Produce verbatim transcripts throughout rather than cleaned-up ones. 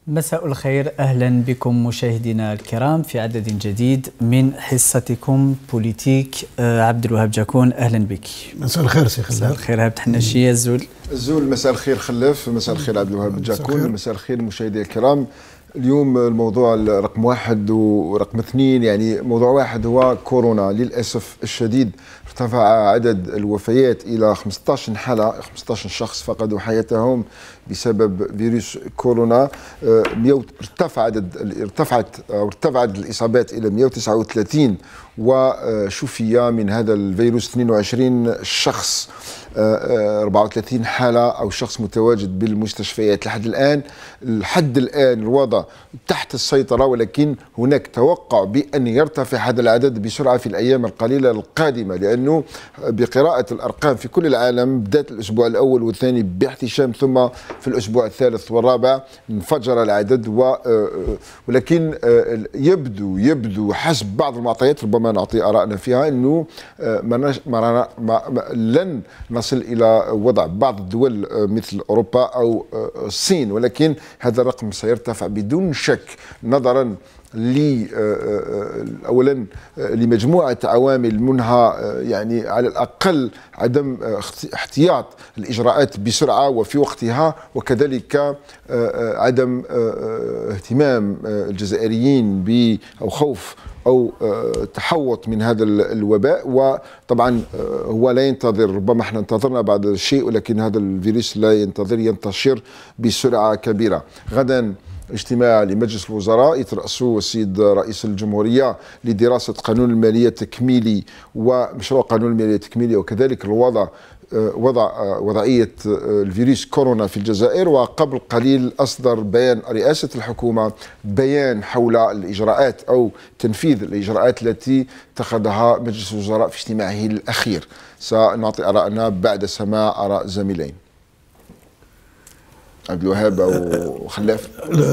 مساء الخير، أهلا بكم مشاهدينا الكرام في عدد جديد من حصتكم بوليتيك. عبد الوهاب جاكون، أهلا بك. مساء الخير سي خلاف. مساء الخير هاب تحنشية الزول. الزول مساء الخير خلاف، مساء الخير عبد الوهاب جاكون، مساء الخير مشاهدينا الكرام. اليوم الموضوع رقم واحد ورقم اثنين، يعني موضوع واحد هو كورونا. للأسف الشديد ارتفع عدد الوفيات إلى خمسة عشر حالة، خمسة عشر شخص فقدوا حياتهم بسبب فيروس كورونا. ارتفع عدد ارتفعت أو ارتفع عدد الإصابات إلى مئة وتسعة وثلاثين، وشفي من هذا الفيروس اثنين وعشرين شخص، أربعة وثلاثين حالة أو شخص متواجد بالمستشفيات. لحد الآن لحد الآن الوضع تحت السيطرة، ولكن هناك توقع بأن يرتفع هذا العدد بسرعة في الأيام القليلة القادمة، لأنه بقراءة الأرقام في كل العالم بدأت الأسبوع الأول والثاني باحتشام، ثم في الأسبوع الثالث والرابع انفجر العدد. ولكن يبدو يبدو حسب بعض المعطيات، ربما نعطي آرائنا فيها، أنه ما ما ما لن نصل إلى وضع بعض الدول مثل أوروبا أو الصين، ولكن هذا الرقم سيرتفع بدون شك، نظرا ل اولا لمجموعه عوامل، منها يعني على الاقل عدم احتياط الاجراءات بسرعه وفي وقتها، وكذلك عدم اهتمام الجزائريين ب او خوف أو تحوط من هذا الوباء. وطبعا هو لا ينتظر، ربما احنا انتظرنا بعض الشيء، ولكن هذا الفيروس لا ينتظر، ينتشر بسرعة كبيرة. غدا اجتماع لمجلس الوزراء يترأسه السيد رئيس الجمهورية لدراسة قانون المالية التكميلي ومشروع قانون المالية التكميلي، وكذلك الوضع وضع وضعية الفيروس كورونا في الجزائر. وقبل قليل أصدر بيان رئاسة الحكومة بيان حول الإجراءات أو تنفيذ الإجراءات التي اتخذها مجلس الوزراء في اجتماعه الأخير. سنعطي آراءنا بعد سماع آراء زميلين. عبد الوهاب أو خلاف؟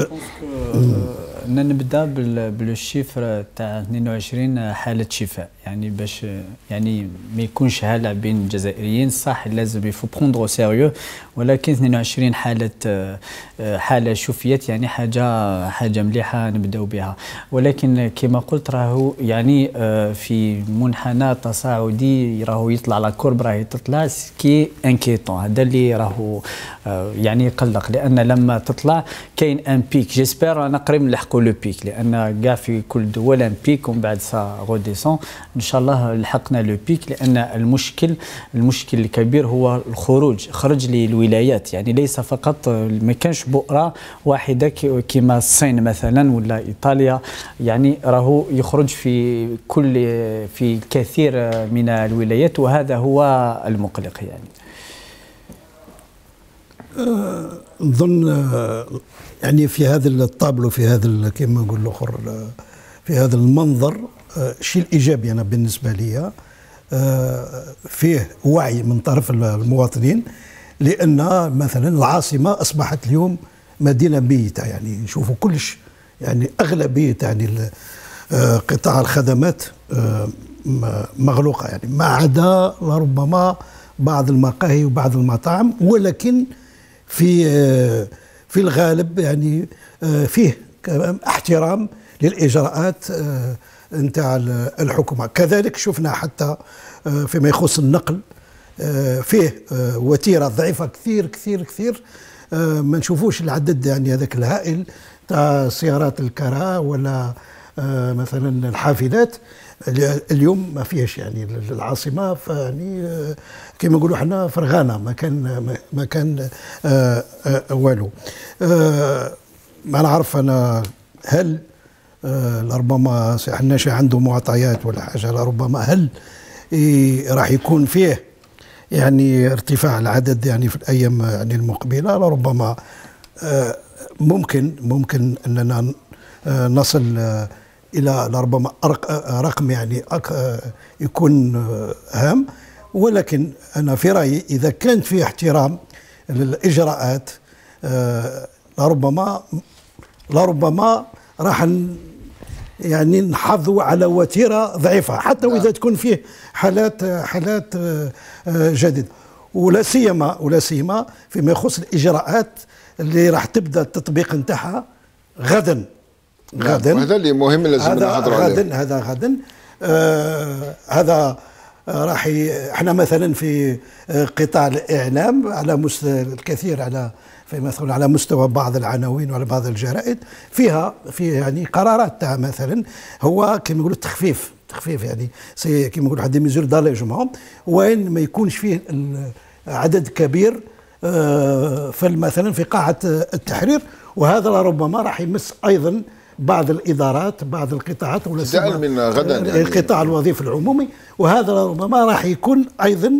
نبدا بالشيفر تاع اثنين وعشرين حاله شفاء، يعني باش يعني ما يكونش هلع بين الجزائريين. صح لازم يفو بروندرو سيريو، ولكن اثنين وعشرين حاله حاله شفيت، يعني حاجه حاجه مليحه نبداو بها. ولكن كما قلت راهو يعني في منحنى تصاعدي، راهو يطلع لا كورب راهي تطلع، سكي انكيتون. هذا اللي راهو يعني يقلق، لان لما تطلع كاين ان بيك. جيسبر انا قريب نلحقوا لو بيك، لان كاع في كل دول ان بيك ومن بعد سا روديسون. ان شاء الله لحقنا لو بيك، لان المشكل المشكل الكبير هو الخروج، خرج للولايات. يعني ليس فقط ما كانش بؤره واحده كما الصين مثلا ولا ايطاليا، يعني راهو يخرج في كل في الكثير من الولايات، وهذا هو المقلق. يعني نظن يعني في هذا الطابلو، في هذا كما نقول الاخر، في هذا المنظر، الشيء الايجابي انا بالنسبه لي فيه وعي من طرف المواطنين، لان مثلا العاصمه اصبحت اليوم مدينه ميته. يعني نشوفوا كلش، يعني اغلبيه يعني قطاع الخدمات مغلوقه، يعني ما عدا لربما بعض المقاهي وبعض المطاعم، ولكن في في الغالب يعني فيه احترام للاجراءات نتاع الحكومه. كذلك شفنا حتى فيما يخص النقل فيه وتيره ضعيفه كثير كثير كثير، ما نشوفوش العدد يعني هذاك الهائل تاع سيارات الكرا ولا مثلا الحافلات. اليوم ما فيهش يعني العاصمه، فيعني كما نقولوا احنا فرغانه، ما كان ما كان والو. ما نعرف انا هل لربما حناش عنده معطيات ولا حاجه، لربما هل راح يكون فيه يعني ارتفاع العدد يعني في الايام يعني المقبله؟ لربما ممكن ممكن اننا نصل الى لربما رقم يعني يكون هام، ولكن انا في رايي اذا كان في احترام للاجراءات لربما لربما راح يعني نحافظوا على وتيره ضعيفه، حتى واذا تكون فيه حالات حالات جديده، ولا سيما ولا سيما فيما يخص الاجراءات اللي راح تبدا التطبيق نتاعها غدا غدا هذا اللي مهم لازم نهضروا عليه. غدا هذا غدا آه هذا راح احنا مثلا في قطاع الاعلام على مستوى الكثير، على في مثلا على مستوى بعض العناوين وعلى بعض الجرائد فيها في يعني قرارات تاع مثلا هو كما يقولوا التخفيف تخفيف يعني سي كما يقولوا واحد ميزور داليجمون وين ما يكونش فيه عدد كبير فمثلا في قاعه التحرير، وهذا لربما راح يمس ايضا بعض الادارات بعض القطاعات ولا ابتداء من غدا يعني القطاع الوظيفي العمومي، وهذا ربما راح يكون ايضا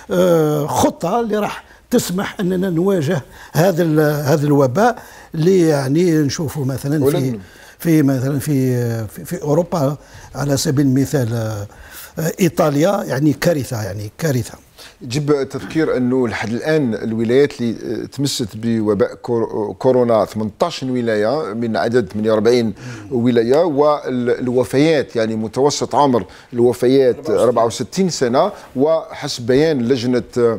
خطه اللي راح تسمح اننا نواجه هذا هذا الوباء اللي يعني نشوفه مثلا في في مثلا في في, في اوروبا على سبيل المثال ايطاليا، يعني كارثه يعني كارثه. يجب تذكير انه لحد الان الولايات اللي تمست بوباء كورونا ثمانية عشر ولايه من عدد ثمانية وأربعين ولايه، والوفيات يعني متوسط عمر الوفيات أربعة وستين سنه، وحسب بيان لجنه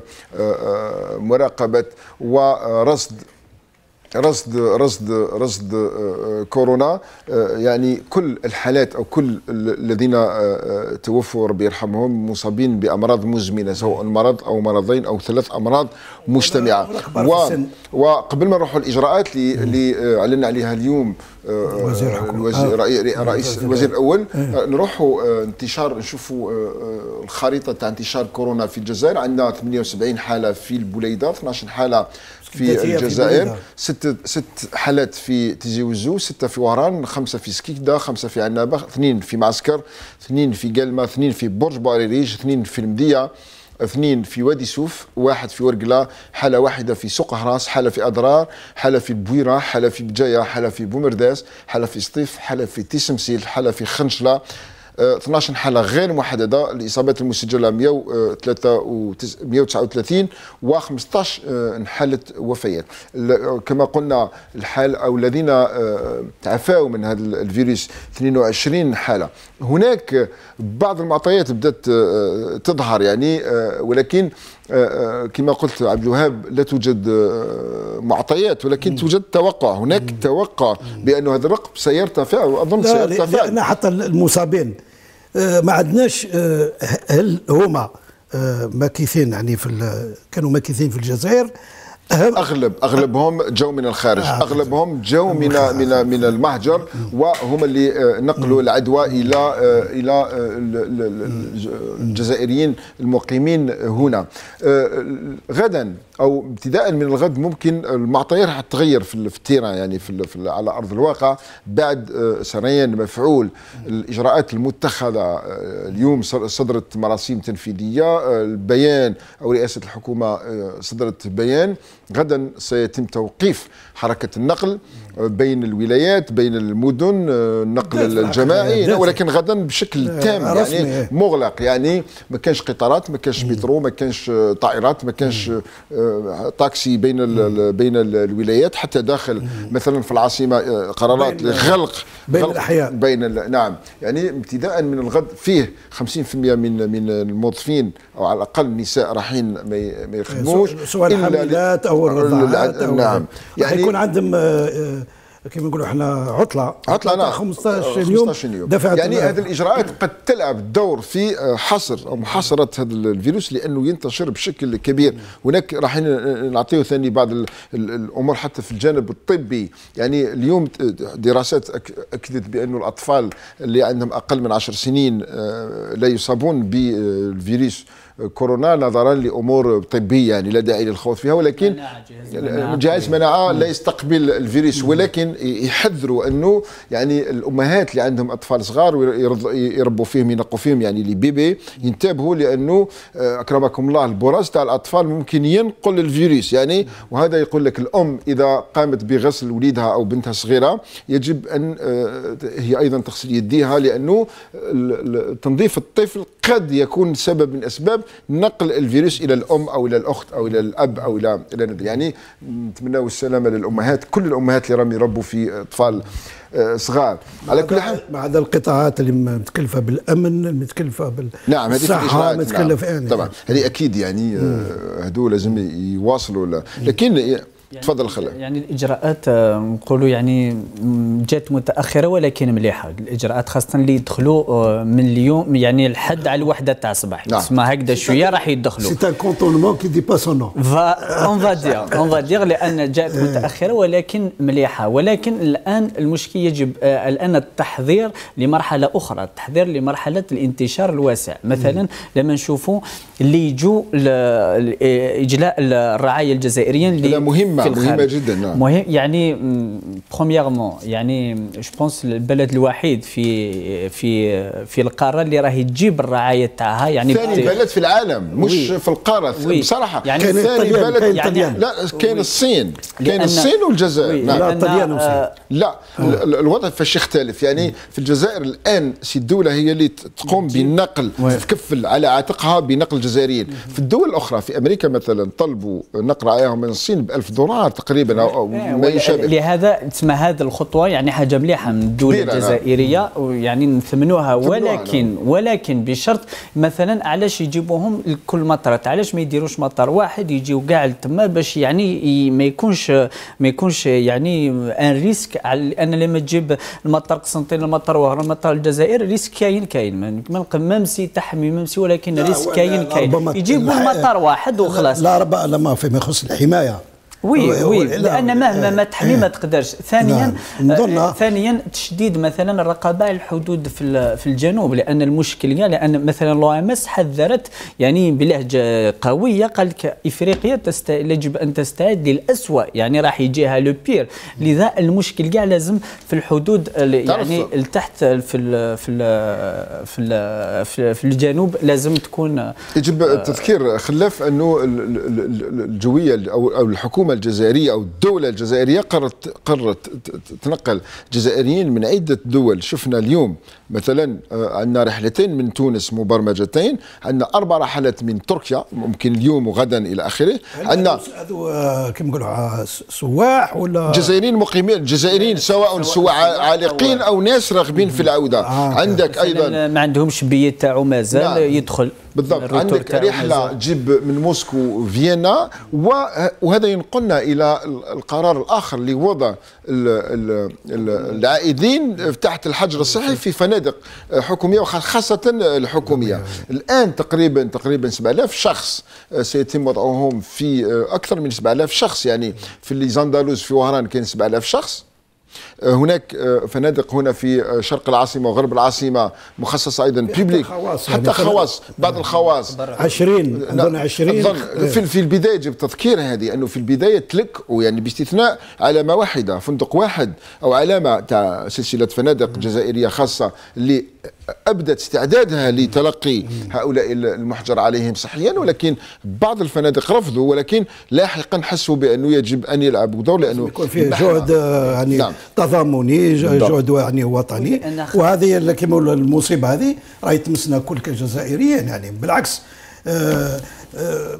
مراقبه ورصد رصد رصد رصد كورونا، يعني كل الحالات او كل الذين توفوا ربي يرحمهم مصابين بامراض مزمنه، سواء المرض او مرضين او ثلاث امراض مجتمعه. وقبل ما نروحوا الاجراءات اللي اعلنا عليها اليوم الوزير رئيس الوزير الاول، نروحوا انتشار نشوفوا الخريطه تاع انتشار كورونا في الجزائر. عندنا ثمانية وسبعين حاله في البليده، اثناش حاله في الجزائر، ست ست حالات في تيزي وزو، ستة في وهران، خمسة في سكيكدا، خمسة في عنابة، اثنين في معسكر، اثنين في قلمة، اثنين في برج باريريج، اثنين في المدية، اثنين في وادي سوف، واحد في ورقلة، حالة واحدة في سوق هراس، حالة في أضرار، حالة في بويرة، حالة في بجاية، حالة في بومرداس، حالة في سطيف، حالة في تيسمسيل، حالة في خنشلة، اثناش حالة غير محددة. الإصابات المسجلة مئة وتسعة وثلاثين وخمسطاش حالة وفيات. كما قلنا الحال أو الذين تعافوا من هذا الفيروس اثنين وعشرين حالة. هناك بعض المعطيات بدأت تظهر يعني، ولكن كما قلت عبد الوهاب لا توجد معطيات، ولكن توجد توقع. هناك توقع بأن هذا الرقم سيرتفع، وأظن سيرتفع لأن حتى المصابين ما عندناش، هل هما ماكثين يعني في كانوا ماكثين في الجزائر؟ اغلب اغلبهم جو من الخارج، اغلبهم جو من من من المهجر، وهم اللي نقلوا العدوى الى الى الجزائريين المقيمين هنا. غدا او ابتداء من الغد ممكن المعطيات راح تتغير في التيران يعني في, في على ارض الواقع بعد سريان مفعول الاجراءات المتخذه. اليوم صدرت مراسيم تنفيذيه، البيان او رئاسه الحكومه صدرت بيان. غدا سيتم توقيف حركه النقل بين الولايات بين المدن، النقل الجماعي، ولكن غدا بشكل تام يعني مغلق، يعني ما كانش قطارات، ما كانش مترو، ما كانش طائرات، ما كانش تاكسي بين بين الولايات، حتى داخل مثلا في العاصمه قرارات لغلق بين الاحياء بين نعم يعني ابتداء من الغد فيه خمسين بالمئة من من الموظفين او على الاقل النساء رايحين ما يخدموش، سواء الحاملات او الرضاعات أو نعم يعني يكون عندهم كما نقولوا احنا عطله عطله نعم خمسطاش يوم, يوم. يعني هذه الاجراءات قد تلعب دور في حصر او محاصره هذا الفيروس لانه ينتشر بشكل كبير. هناك راح نعطيه ثاني بعض الامور حتى في الجانب الطبي. يعني اليوم دراسات اكدت بانه الاطفال اللي عندهم اقل من عشر سنين لا يصابون بالفيروس كورونا نظرا لامور طبيه، يعني لا داعي للخوض فيها، ولكن جهاز مناعه لا يستقبل الفيروس، ولكن يحذروا انه يعني الامهات اللي عندهم اطفال صغار ويربوا فيهم ينقوا فيهم يعني لي بيبي ينتبهوا، لانه اكرمكم الله البراز تاع الاطفال ممكن ينقل الفيروس يعني. وهذا يقول لك الام اذا قامت بغسل وليدها او بنتها الصغيره يجب ان هي ايضا تغسل يديها، لانه تنظيف الطفل قد يكون سبب من اسباب نقل الفيروس الى الام او الى الاخت او الى الاب او الى الى يعني. نتمنى السلامه للامهات، كل الامهات اللي راهم يربوا في اطفال صغار. على كل حال مع هذا القطاعات اللي متكلفه بالامن، المتكلفه بال نعم هذه الصحه، متكلفه نعم. يعني طبعا هذه اكيد يعني هذو لازم يواصلوا، لكن يعني تفضل خلاف. يعني الاجراءات نقولوا يعني جات متاخره ولكن مليحه، الاجراءات خاصه اللي يدخلوا من اليوم يعني الحد على الوحده تاع الصباح، نعم. تسمى هكذا شويه راح يدخلوا. سي ان كونتونمون كي دي با سون نو. اون فا دير اون فا دير لان جات متاخره ولكن مليحه، ولكن الان المشكل يجب الان التحضير لمرحله اخرى، التحضير لمرحله الانتشار الواسع. مثلا لما نشوفوا اللي يجوا اجلاء الرعايا الجزائريين اللي مهمه مهمه جدا. نعم. مهم يعني برومييرمون يعني جو بونس البلد الوحيد في في في القاره اللي راهي تجيب الرعايه تاعها، يعني ثاني بلد في العالم مش وي. في القاره وي. بصراحه يعني ثاني بلد يعني لا كاين الصين، كاين الصين والجزائر. نعم. لا الطليان وصين. لا الوضع فاش يختلف، يعني في الجزائر الان سي الدوله هي اللي تقوم بالنقل، تكفل على عاتقها بنقل الجزائريين. في الدول الاخرى في امريكا مثلا طلبوا نقل رعاياهم من الصين ب ألف دولار تقريبا او ما يشابه. لهذا تسمى هذه الخطوه يعني حاجه مليحه من الدوله الجزائريه ويعني نثمنوها، ولكن ولكن بشرط مثلا علاش يجيبوهم لكل مطارات، علاش ما يديروش مطار واحد يجيو كاع لتما باش يعني ما يكونش ما يكونش يعني ان ريسك، لان لما تجيب المطار قسنطين المطار وهران المطار الجزائر ريسك كاين كاين ممسي تحمي ممسي، ولكن ريسك كاين كاين يجيبوا المطار واحد وخلاص. لا ربما لما فيما يخص الحمايه وي وي لان مهما ما تحمي ما تقدرش. ثانيا آه ثانيا تشديد مثلا الرقابه على الحدود في في الجنوب، لان المشكل كاع لان مثلا لو ام اس حذرت يعني بلهجه قويه، قال لك افريقيا تست... يجب ان تستعد للاسوء، يعني راح يجيها لو بير. لذا المشكل كاع لازم في الحدود يعني لتحت في ال في ال في ال في, في الجنوب لازم تكون يجب التذكير خلاف انه الجويه او الحكومه الجزائريه او الدوله الجزائريه قررت قررت تنقل جزائريين من عده دول. شفنا اليوم مثلا عندنا رحلتين من تونس مبرمجتين، عندنا اربع رحلات من تركيا ممكن اليوم وغدا الى اخره. عندنا هذو كيما نقولوا سواح ولا جزائريين مقيمين، جزائريين سواء سواء عالقين او ناس راغبين في العوده. آه عندك ايضا ما عندهمش بيت تاعو مازال نعم. يدخل بالضبط. عندك رحله تجيب من موسكو فيينا، وهذا ينقلنا الى القرار الاخر لوضع العائدين تحت الحجر الصحي في فنادق حكوميه وخاصه الحكوميه. الان تقريبا تقريبا سبعة آلاف شخص سيتم وضعهم في اكثر من سبعة آلاف شخص، يعني في اللي زاندالوز في وهران كاين سبعة آلاف شخص. هناك فنادق هنا في شرق العاصمه وغرب العاصمه مخصصه ايضا بيبليك، حتى خواص بعض الخواص عشرين اظن عشرين في في البدايه جبت تذكير هذه انه في البدايه تلكوا يعني باستثناء علامه واحده، فندق واحد او علامه تاع سلسله فنادق جزائريه خاصه اللي ابدت استعدادها لتلقي هؤلاء المحجر عليهم صحيا، ولكن بعض الفنادق رفضوا، ولكن لاحقا حسوا بانه يجب ان يلعبوا دور لانه يكون فيه جهد يعني نعم. تضامني، جهد يعني وطني. وهذه كما المصيبه هذه راهي تمسنا كل كجزائريين، يعني بالعكس آآ آآ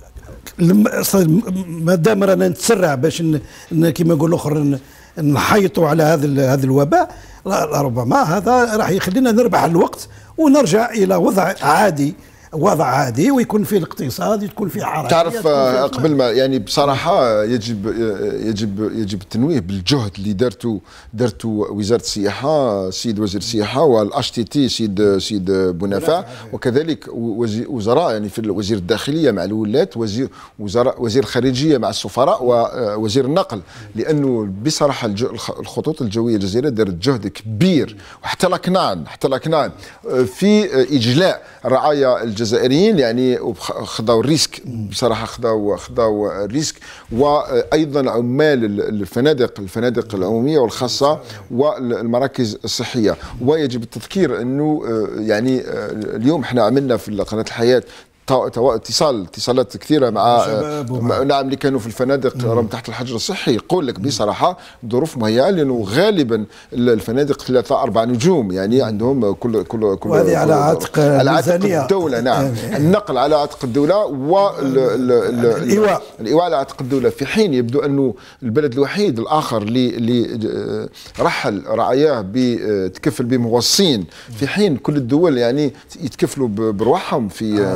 ما دام رانا نتسرع باش كما نقول الاخر نحيطوا على هذا هذا الوباء، ربما هذا راح يخلينا نربح الوقت ونرجع الى وضع عادي، وضع عادي ويكون فيه الاقتصاد، يكون فيه حركه. تعرف قبل ما يعني بصراحه يجب يجب يجب التنويه بالجهد اللي دارته دارته وزاره السياحه سيد وزير السياحه والاتش تي تي سيد سيد بونافع، وكذلك وزراء يعني في وزير الداخليه مع الولات، وزير وزراء وزير الخارجيه مع السفراء ووزير النقل، لانه بصراحه الخطوط الجويه الجزائريه دارت جهد كبير، وحتى لكنان حتى لكنان في اجلاء رعايا الجزائريين، يعني خذوا الريسك بصراحه، خذوا خذوا الريسك. وايضا عمال الفنادق الفنادق العموميه والخاصه والمراكز الصحيه. ويجب التذكير انه يعني اليوم احنا عملنا في قناه الحياه اتصال اتصالات كثيره مع نعم اللي كانوا في الفنادق راهم تحت الحجر الصحي. يقول لك بصراحه ظروف مهيئه، لانه غالبا الفنادق ثلاثه اربع نجوم، يعني عندهم كل كل كل وهذه على عاتق على عاتق الدوله. نعم النقل على عاتق الدوله والايواء الايواء على عاتق الدوله، في حين يبدو انه البلد الوحيد الاخر اللي اللي رحل رعاياه بتكفل بهم هو الصين، في حين كل الدول يعني يتكفلوا برواحهم في في اوروبا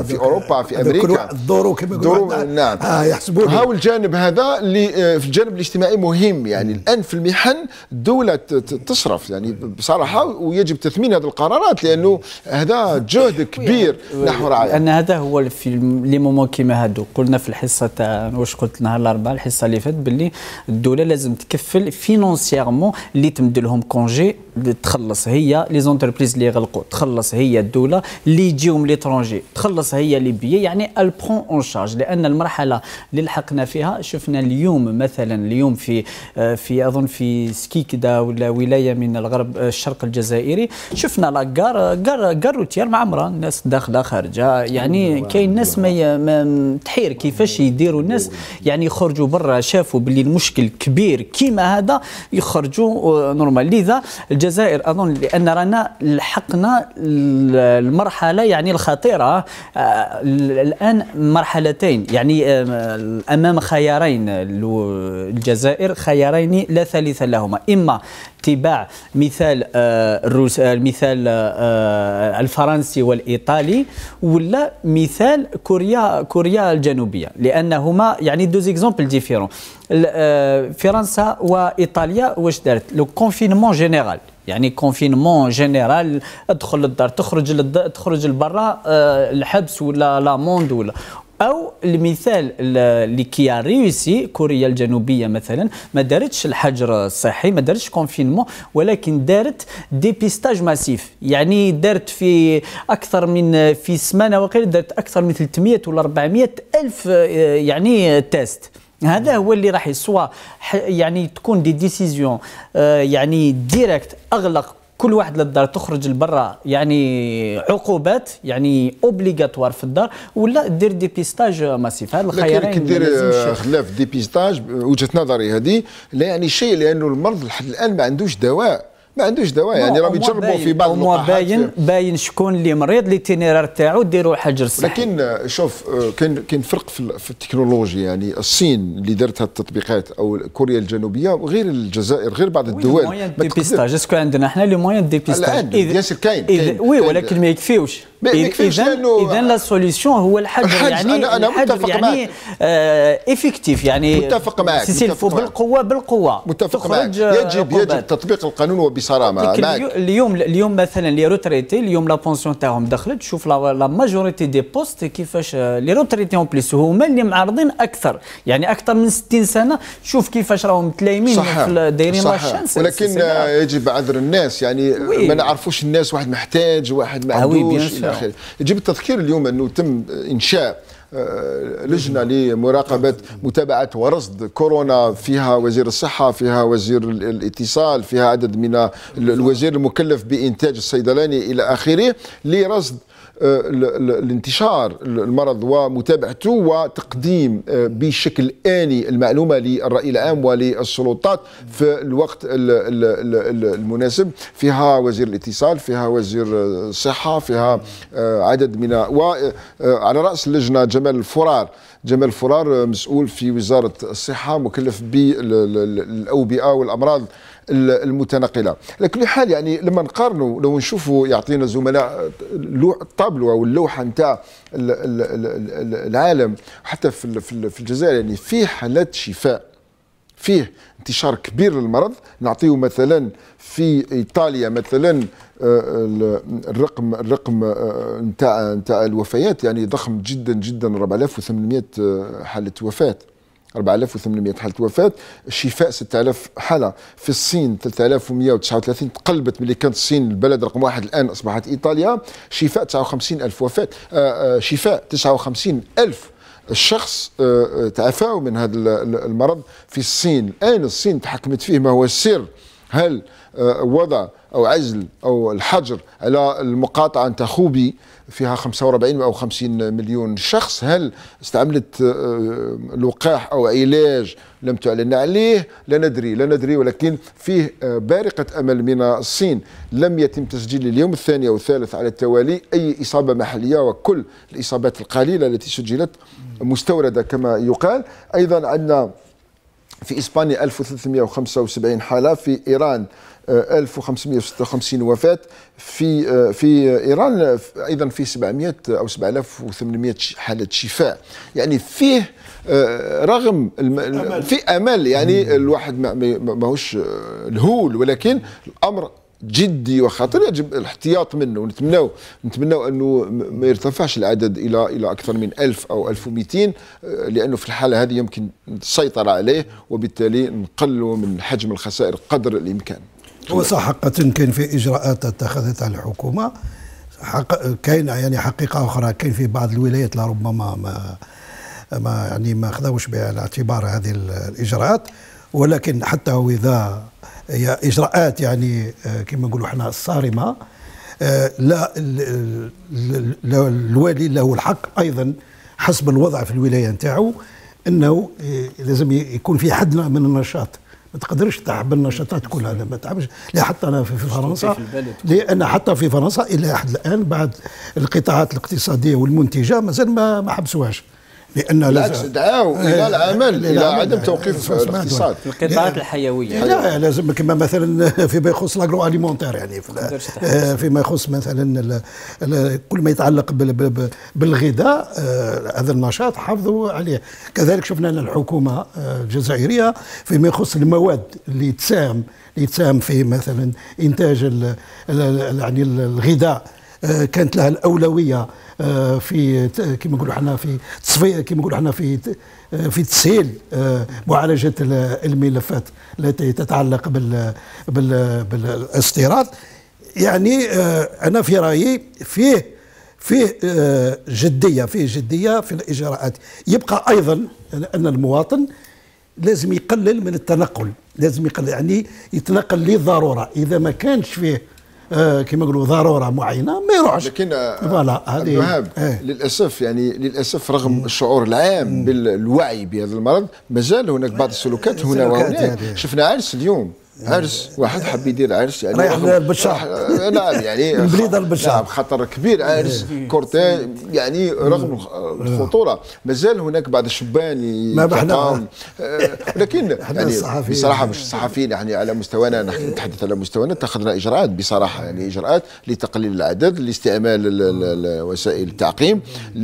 اوروبا في امريكا الدورو كما يقولوا. نعم آه يحسبون هاو الجانب هذا اللي في الجانب الاجتماعي مهم. يعني الان في المحن الدوله تصرف يعني بصراحه، ويجب تثمين هذه القرارات لانه هذا جهد كبير نحو رعايه. لان هذا هو في لي مومون كيما هادو قلنا في الحصه تاع واش قلت نهار الاربعاء الحصه اللي فاتت باللي الدوله لازم تكفل فينونسييرمون اللي تمد لهم كونجي، تخلص هي لي زونتربريز اللي يغلقوا، تخلص هي الدوله اللي يجيهم ليترونجي، تخلص هي لي بيي، يعني البرون اون شارج. لان المرحله اللي لحقنا فيها شفنا اليوم مثلا اليوم في في اظن في سكيكدا ولا ولايه من الغرب الشرق الجزائري، شفنا لا كار كار كار روتير معمره، الناس داخله خارجه، يعني كاين ناس ما تحير كيفاش يديروا الناس، يعني يخرجوا برا شافوا باللي المشكل كبير كيما هذا يخرجوا نورمال. لذا الجزائر اظن لان رانا لحقنا المرحله يعني الخطيره الان، مرحلتين يعني امام خيارين الجزائر، خيارين لا ثالث لهما، اما اتباع مثال الروس المثال الفرنسي والايطالي، ولا مثال كوريا كوريا الجنوبيه، لانهما يعني دو زيكزامبل ديفيرون. فرنسا وايطاليا واش دارت؟ لو كونفينمون جينيرال، يعني كونفينمون جينيرال، ادخل للدار تخرج للدار تخرج لبرا الحبس ولا لاموند ولا. او المثال اللي كي ريوسي كوريا الجنوبيه مثلا ما دارتش الحجر الصحي، ما دارتش كونفينمون، ولكن دارت ديبيستاج ماسيف، يعني دارت في اكثر من في سمانه وقيل دارت اكثر من ثلاثمئة ولا أربعمئة الف يعني تيست. هذا هو اللي راح يسوى يعني تكون دي ديسيزيون يعني ديريكت، اغلق كل واحد للدار تخرج لبرا، يعني عقوبات يعني اوبليغاتوار في الدار، ولا دير ديبيستاج ماسيف. هذا الخيارين لكن دير خلاف ديبيستاج وجهه نظري هذه لا يعني شيء، لانه المرض لحد الان ما عندوش دواء، ما عندوش دواء، يعني راهم يجربوا في بعض اللقاحات. باين باين شكون اللي مريض ليتينيرار تاعو ديروا حجر صحي. لكن شوف كاين كاين فرق في التكنولوجيا، يعني الصين اللي دارت هذه التطبيقات او كوريا الجنوبيه وغير الجزائر غير بعض الدول. موان ديبيستاج اسكو عندنا احنا لي موان ديبيستاج؟ بيان سور كاين وي، ولكن ما يكفيوش. اذا اذا لا سوليسيون هو الحجر، يعني انا انا متفق يعني معك آه افكتيف، يعني متفق معك سيلفو بالقوه بالقوه متفق معك. يجب يجب تطبيق القانون وبصرامه. اليوم اليوم مثلا لي روتريتي اليوم لا بونسيون تاعهم دخلت، شوف لا ماجوريتي دي بوست كيفاش لي روتريتي اون بليس هما اللي معرضين اكثر، يعني اكثر من ستين سنه، شوف كيفاش راهم متلايمين دايرين لا شانس. ولكن يجب عذر الناس، يعني ما نعرفوش الناس واحد محتاج واحد ما عندوش الى اخره. يجب التذكير اليوم انه تم انشاء لجنه لمراقبه متابعه ورصد كورونا، فيها وزير الصحه، فيها وزير الاتصال، فيها عدد من الوزير المكلف بانتاج الصيدلاني الى اخره، لرصد الانتشار المرض ومتابعته وتقديم بشكل آني المعلومة للرأي العام وللسلطات في الوقت المناسب. فيها وزير الاتصال، فيها وزير الصحة، فيها عدد من، وعلى رأس اللجنة جمال الفرار. جمال الفرار مسؤول في وزارة الصحة مكلف بالأوبئة والأمراض المتنقله. على كل حال يعني لما نقارنوا لو نشوفوا يعطينا زملاء الطابلو او اللوحه نتاع العالم حتى في في الجزائر، يعني فيه حالات شفاء، فيه انتشار كبير للمرض. نعطيه مثلا في ايطاليا مثلا الرقم الرقم نتاع نتاع الوفيات يعني ضخم جدا جدا، أربعة آلاف وثمانمئة حاله وفاه، أربعة آلاف وثمانمئة حالة وفاة، الشفاء ستة آلاف حالة. في الصين ثلاثة آلاف ومئة وتسعة وثلاثين، تقلبت ملي كانت الصين البلد رقم واحد الآن أصبحت إيطاليا. شفاء تسعة وخمسين ألف وفاة، شفاء تسعة وخمسين ألف الشخص تعافوا من هذا المرض في الصين. الآن الصين تحكمت فيه ما هو السر، هل وضع أو عزل أو الحجر على المقاطعة نتاع خوبي فيها خمسة وأربعين أو خمسين مليون شخص، هل استعملت لقاح أو علاج لم تعلن عليه؟ لا ندري لا ندري ولكن فيه بارقة أمل من الصين. لم يتم تسجيل اليوم الثاني أو الثالث على التوالي أي إصابة محلية، وكل الإصابات القليلة التي سجلت مستوردة كما يقال. أيضا عندنا في إسبانيا ألف وثلاثمئة وخمسة وسبعين حالة، في إيران ألف وخمسمئة وستة وخمسين وفاة، في في إيران أيضا في سبعمئة أو سبعة آلاف وثمانمئة حالة شفاء. يعني فيه رغم الم... في أمل، يعني الواحد ما هوش الهول، ولكن الأمر جدي وخطير يجب الاحتياط منه، ونتمناو نتمناو انه ما يرتفعش العدد الى الى اكثر من ألف او ألف ومئتين، لانه في الحاله هذه يمكن السيطره عليه، وبالتالي نقلوا من حجم الخسائر قدر الامكان. هو صح حقا كاين في اجراءات اتخذتها الحكومه، كاين يعني حقيقه اخرى كاين في بعض الولايات لربما ما ما يعني ما خذوش بعين الاعتبار هذه الاجراءات، ولكن حتى واذا هي اجراءات يعني كما نقولوا احنا الصارمه، لا الوالي له الحق ايضا حسب الوضع في الولايه نتاعو انه لازم يكون في حد من النشاط. ما تقدرش تحب النشاطات كلها، ما تعبش. لا حتى انا في فرنسا، لان حتى في فرنسا الى حد الان بعد القطاعات الاقتصاديه والمنتجه مازال ما ما حبسوهاش، لان بالعكس دعاوا الى العمل، الى عدم توقيف الاقتصاد في القطاعات الحيويه. لا لازم كما مثلا فيما يخص لاغرو اليمونتير، يعني فيما يخص مثلا كل ما يتعلق بالغذاء، هذا النشاط حافظوا عليه. كذلك شفنا ان الحكومه الجزائريه فيما يخص المواد اللي تساهم اللي تساهم في مثلا انتاج يعني الغذاء كانت لها الاولويه في كما نقولوا احنا في تصفيه، كما نقولوا احنا في في تسهيل معالجه الملفات التي تتعلق بال بالاستيراد. يعني انا في رايي فيه فيه جديه فيه جديه في الاجراءات. يبقى ايضا ان المواطن لازم يقلل من التنقل، لازم يقلل يعني يتنقل للضروره، اذا ما كانش فيه آه كما نقولوا ضروره معينه ما يروحش. لكن فوالا هذه آه. للاسف يعني للاسف رغم الشعور العام مم. بالوعي بهذا المرض، مازال هناك بعض السلوكات هنا وهناك. شفنا عرس اليوم، عرس واحد حب يدير عرس يعني رايح للبشار، نعم يعني من بليده البشار، نعم خطر كبير، عرس كورتين يعني رغم الخطوره مازال هناك بعض الشبان يتقام. لكن يعني بصراحه مش الصحفيين يعني على مستوانا، نحن نتحدث على مستوانا، اتخذنا اجراءات بصراحه، يعني اجراءات لتقليل العدد، لاستعمال وسائل التعقيم،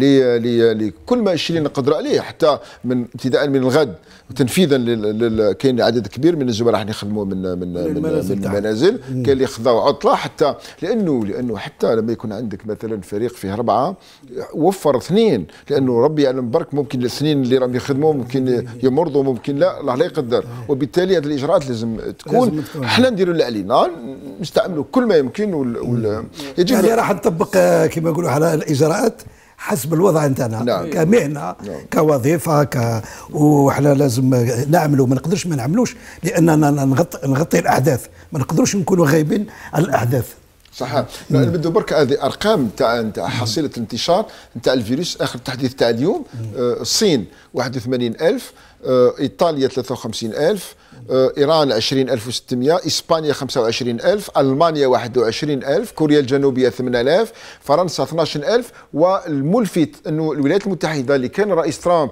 لكل ما الشيء اللي نقدر عليه، حتى من ابتداء من الغد وتنفيذا لل كاين عدد كبير من الزملاء راح يخدموا من من من, من المنازل، كاين اللي خذوا عطله، حتى لانه لانه حتى لما يكون عندك مثلا فريق فيه اربعه وفر اثنين، لانه ربي يعلم برك ممكن الاثنين اللي راهم يخدموا ممكن يمرضوا ممكن لا، الله لا يقدر، وبالتالي هذه الاجراءات لازم تكون احنا نديروا اللي علينا، نستعملوا كل ما يمكن وال يجب يعني راح نطبق كما نقولوا على الاجراءات حسب الوضع نتاعنا. نعم. كمهنه نعم. كوظيفه ك وحنا لازم نعملوا، ما نقدرش ما نعملوش، لاننا نغطي نغطي الاحداث، ما نقدروش نكونوا غايبين على الاحداث. صح. نبدو برك هذه ارقام تاع تاع حصيله الانتشار نتاع الفيروس. اخر تحديث تاع اليوم آه الصين واحد وثمانين ألف، آه ايطاليا ثلاثة وخمسين ألف، آه ايران عشرين ألف وستمئة، اسبانيا خمسة وعشرين ألف، المانيا واحد وعشرين ألف، كوريا الجنوبيه ثمانية آلاف، فرنسا اثناش ألف. والملفت انه الولايات المتحده اللي كان رئيس ترامب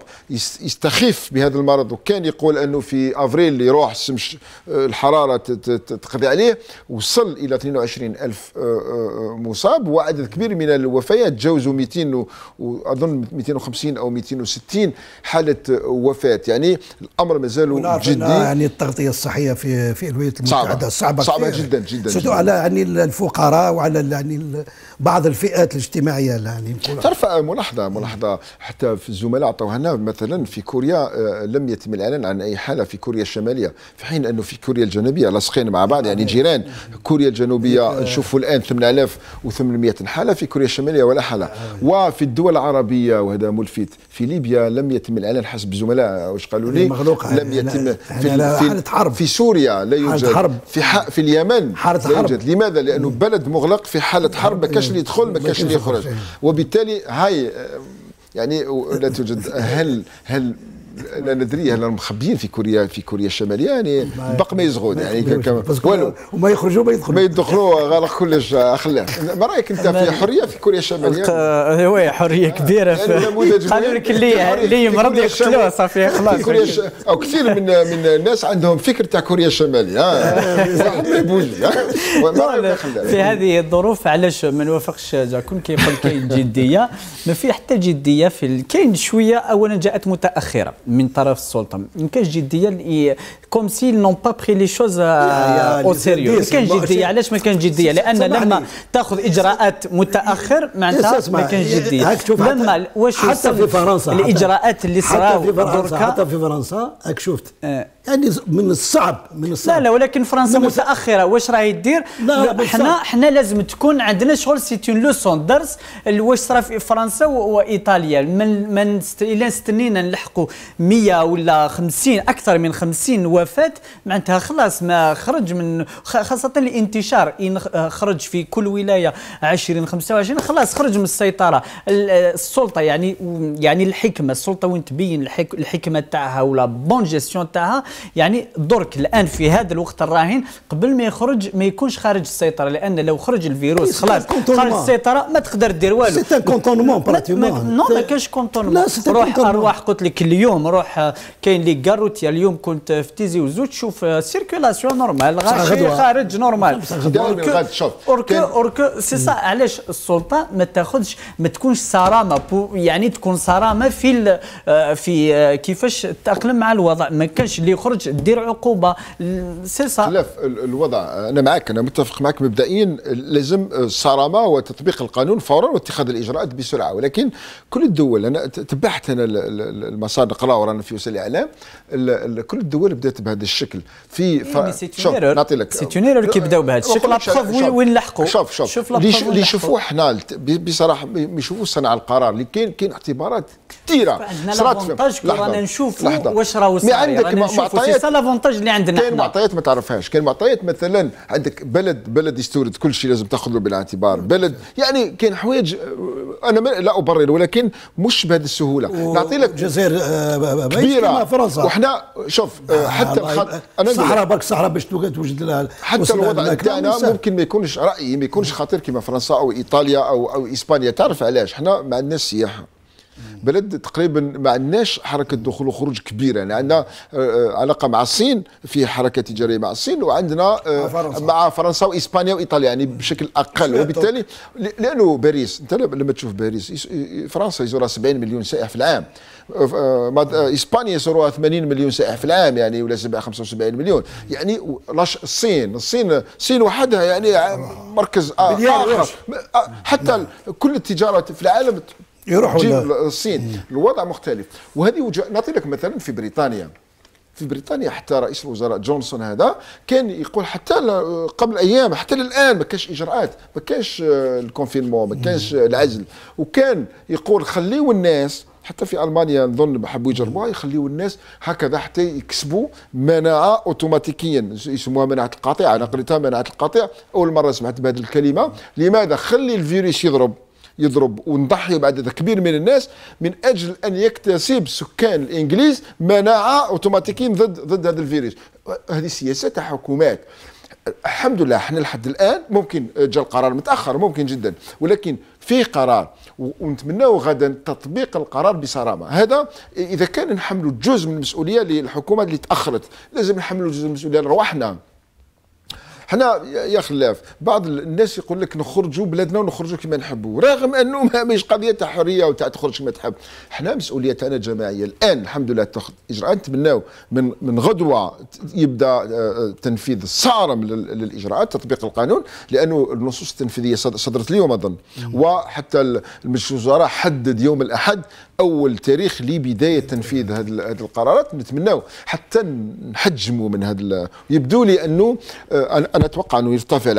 يستخف بهذا المرض، وكان يقول انه في افريل اللي يروح الحراره تقضي عليه، وصل الى اثنين وعشرين ألف مصاب، وعدد كبير من الوفيات تجاوزوا مئتين واظن مئتين وخمسين او مئتين وستين حاله وفاه. يعني الامر مازال جدي. يعني التغطيه الصحيه في في الولايات المتحده صعبه صعبه جدا جدا جدا على يعني الفقراء وعلى يعني بعض الفئات الاجتماعيه. يعني ترفع ملاحظه ملاحظه حتى في الزملاء عطوها لنا، مثلا في كوريا لم يتم الاعلان عن اي حاله في كوريا الشماليه، في حين انه في كوريا الجنوبيه لاصقين مع بعض يعني جيران. كوريا الجنوبيه نشوفوا الان ثمانية آلاف وثمانمئة حاله، في كوريا الشماليه ولا حاله. وفي الدول العربيه وهذا ملفت، في ليبيا لم يتم الاعلان حسب الزملاء واش قالوا لي، لم يتم. في حالة حرب. في سوريا لا يوجد حرب. في ح... في اليمن لا يوجد. لماذا؟ لانه بلد مغلق في حاله حرب، ما كاش اللي يدخل ما كاش اللي يخرج، وبالتالي هاي يعني لا توجد. هل هل لا ندري هل مخبيين في كوريا في كوريا الشماليه يعني بق ما يزغون يعني والو وما يخرجوا ما يدخلوا ما يدخلوا غلق كلش خلاه. ما رايك انت في حريه في كوريا الشماليه؟ وي حريه كبيره قالوا لك اللي اللي مرض يقتلوه صافي خلاص. او كثير من من الناس عندهم فكر تاع كوريا الشماليه واحد ما يبوزي. في هذه الظروف علاش ما نوافقش جاكون كيقول كاين جديه؟ ما في حتى جديه في كاين شويه. اولا جاءت متاخره من طرف السلطه، ما كاينش جديه كوم سي نون با بري لي شوز او سيريو. ما كاينش جديه. علاش ما كاينش جديه؟ لان لما تاخذ اجراءات متاخر معناتها ما كاينش جديه. لما واش حتى في فرنسا الاجراءات اللي صراو حتى في فرنسا راك شفت يعني من الصعب من الصعب. لا لا ولكن فرنسا متاخره. واش راهي دير؟ حنا حنا لازم تكون عندنا شغل سي اون لوسون درس واش صرا في فرنسا وايطاليا. من من الى استنينا نلحقوا مية ولا خمسين اكثر من خمسين وفاه معناتها خلاص ما خرج من خاصه الانتشار. ان خرج في كل ولايه عشرين خمسة وعشرين خلاص خرج من السيطره. السلطه يعني يعني الحكمه السلطه وين تبين الحكمه تاعها ولا بون جيستيون تاعها. يعني درك الان في هذا الوقت الراهن قبل ما يخرج ما يكونش خارج السيطره، لان لو خرج الفيروس خلاص خارج السيطره ما تقدر دير والو. سي ان كونتونمون براتيمون. نو ما كاينش كونتونمون. روح ارواح قلت لك اليوم روح كاين لي كاروتيا اليوم كنت في تيزي وزو تشوف سيركولاسيون نورمال غاشي خارج نورمال. اوركو اوركو سي سا. علاش السلطه ما تاخذش ما تكونش صرامه يعني تكون صرامه في في كيفاش تتاقلم مع الوضع. ما كانش اللي يخرج دير عقوبه سي سا. خلاف الوضع انا معك انا متفق معك مبدئيا. لازم الصرامه وتطبيق القانون فورا واتخاذ الاجراءات بسرعه. ولكن كل الدول انا تبعت انا المصادر نقرا ورانا في وسائل الاعلام كل الدول بدات بهذا الشكل. في شوف نعطي لك سيتونيرو اللي كيبداو بهذا الشكل. لا بروف وين لحقوا. شوف شوف اللي يشوفوه حنا بصراحه ما يشوفوش صنع القرار اللي كاين كاين اعتبارات كثيره صارت. رانا نشوفوا واش راهو صاير. عندك معطيات سي لافونتاج اللي عندنا. كاين معطيات ما تعرفهاش. كاين معطيات مثلا عندك بلد بلد يستورد كل شيء لازم تاخذ له بالاعتبار. بلد يعني كاين حوايج انا لا ابرر ولكن مش بهذه السهوله. نعطي لك جزائر كبيره فرنسا. وحنا شوف حتى انا الصحراء برك الصحراء باش توجد لها حتى الوضع تاعنا ممكن ما يكونش رايي ما يكونش خطير كما فرنسا او ايطاليا او او اسبانيا. تعرف علاش؟ حنا ما عندناش سياحه. بلد تقريبا ما عندناش حركه دخول وخروج كبيره. يعني عندنا علاقه مع الصين في حركه تجاريه مع الصين وعندنا فرنسا. مع فرنسا واسبانيا وايطاليا يعني بشكل اقل. وبالتالي لانه باريس انت لما تشوف باريس فرنسا يزورها سبعين مليون سائح في العام. اسبانيا يزورها ثمانين مليون سائح في العام يعني ولا خمسة وسبعين مليون. يعني الصين الصين الصين وحدها يعني مركز آخر. حتى كل التجاره في العالم يروحوا للصين. الوضع مختلف. وهذه وجه نعطي لك مثلا في بريطانيا. في بريطانيا حتى رئيس الوزراء جونسون هذا كان يقول حتى قبل ايام حتى الان ما كاش اجراءات ما كاش الكونفينمون ما كاش العزل. وكان يقول خليوا الناس حتى في المانيا نظن حبوا يجربوها يخليوا الناس هكذا حتى يكسبوا مناعه اوتوماتيكيا يسموها مناعه القاطع. انا قريتها مناعه القاطع اول مره سمعت بهذه الكلمه. لماذا؟ خلي الفيروس يضرب يضرب ونضحي بعدد كبير من الناس من اجل ان يكتسب سكان الانجليز مناعه اوتوماتيكيا ضد ضد هذا الفيروس. هذه سياسات حكومات. الحمد لله احنا لحد الان ممكن جاء القرار متاخر ممكن جدا ولكن فيه قرار ونتمناه غدا تطبيق القرار بصرامه. هذا اذا كان نحملوا جزء من المسؤوليه للحكومه اللي تاخرت لازم نحملوا جزء من المسؤوليه لرواحنا. حنا يا خلاف بعض الناس يقول لك نخرجوا بلادنا ونخرجوا كما نحبوا رغم انه ماهيش قضيه تاع حريه وتاع تخرج كما تحب. حنا مسؤوليتنا جماعيه الان الحمد لله تاخذ اجراءات. نتمناو من من غدوه يبدا تنفيذ صارم للاجراءات تطبيق القانون لانه النصوص التنفيذيه صدرت اليوم اظن. وحتى المجلس الوزراء حدد يوم الاحد اول تاريخ لبدايه تنفيذ هذه القرارات. نتمناو حتى نحجموا من هذا. يبدو لي انه انا اتوقع انه يرتفع العدد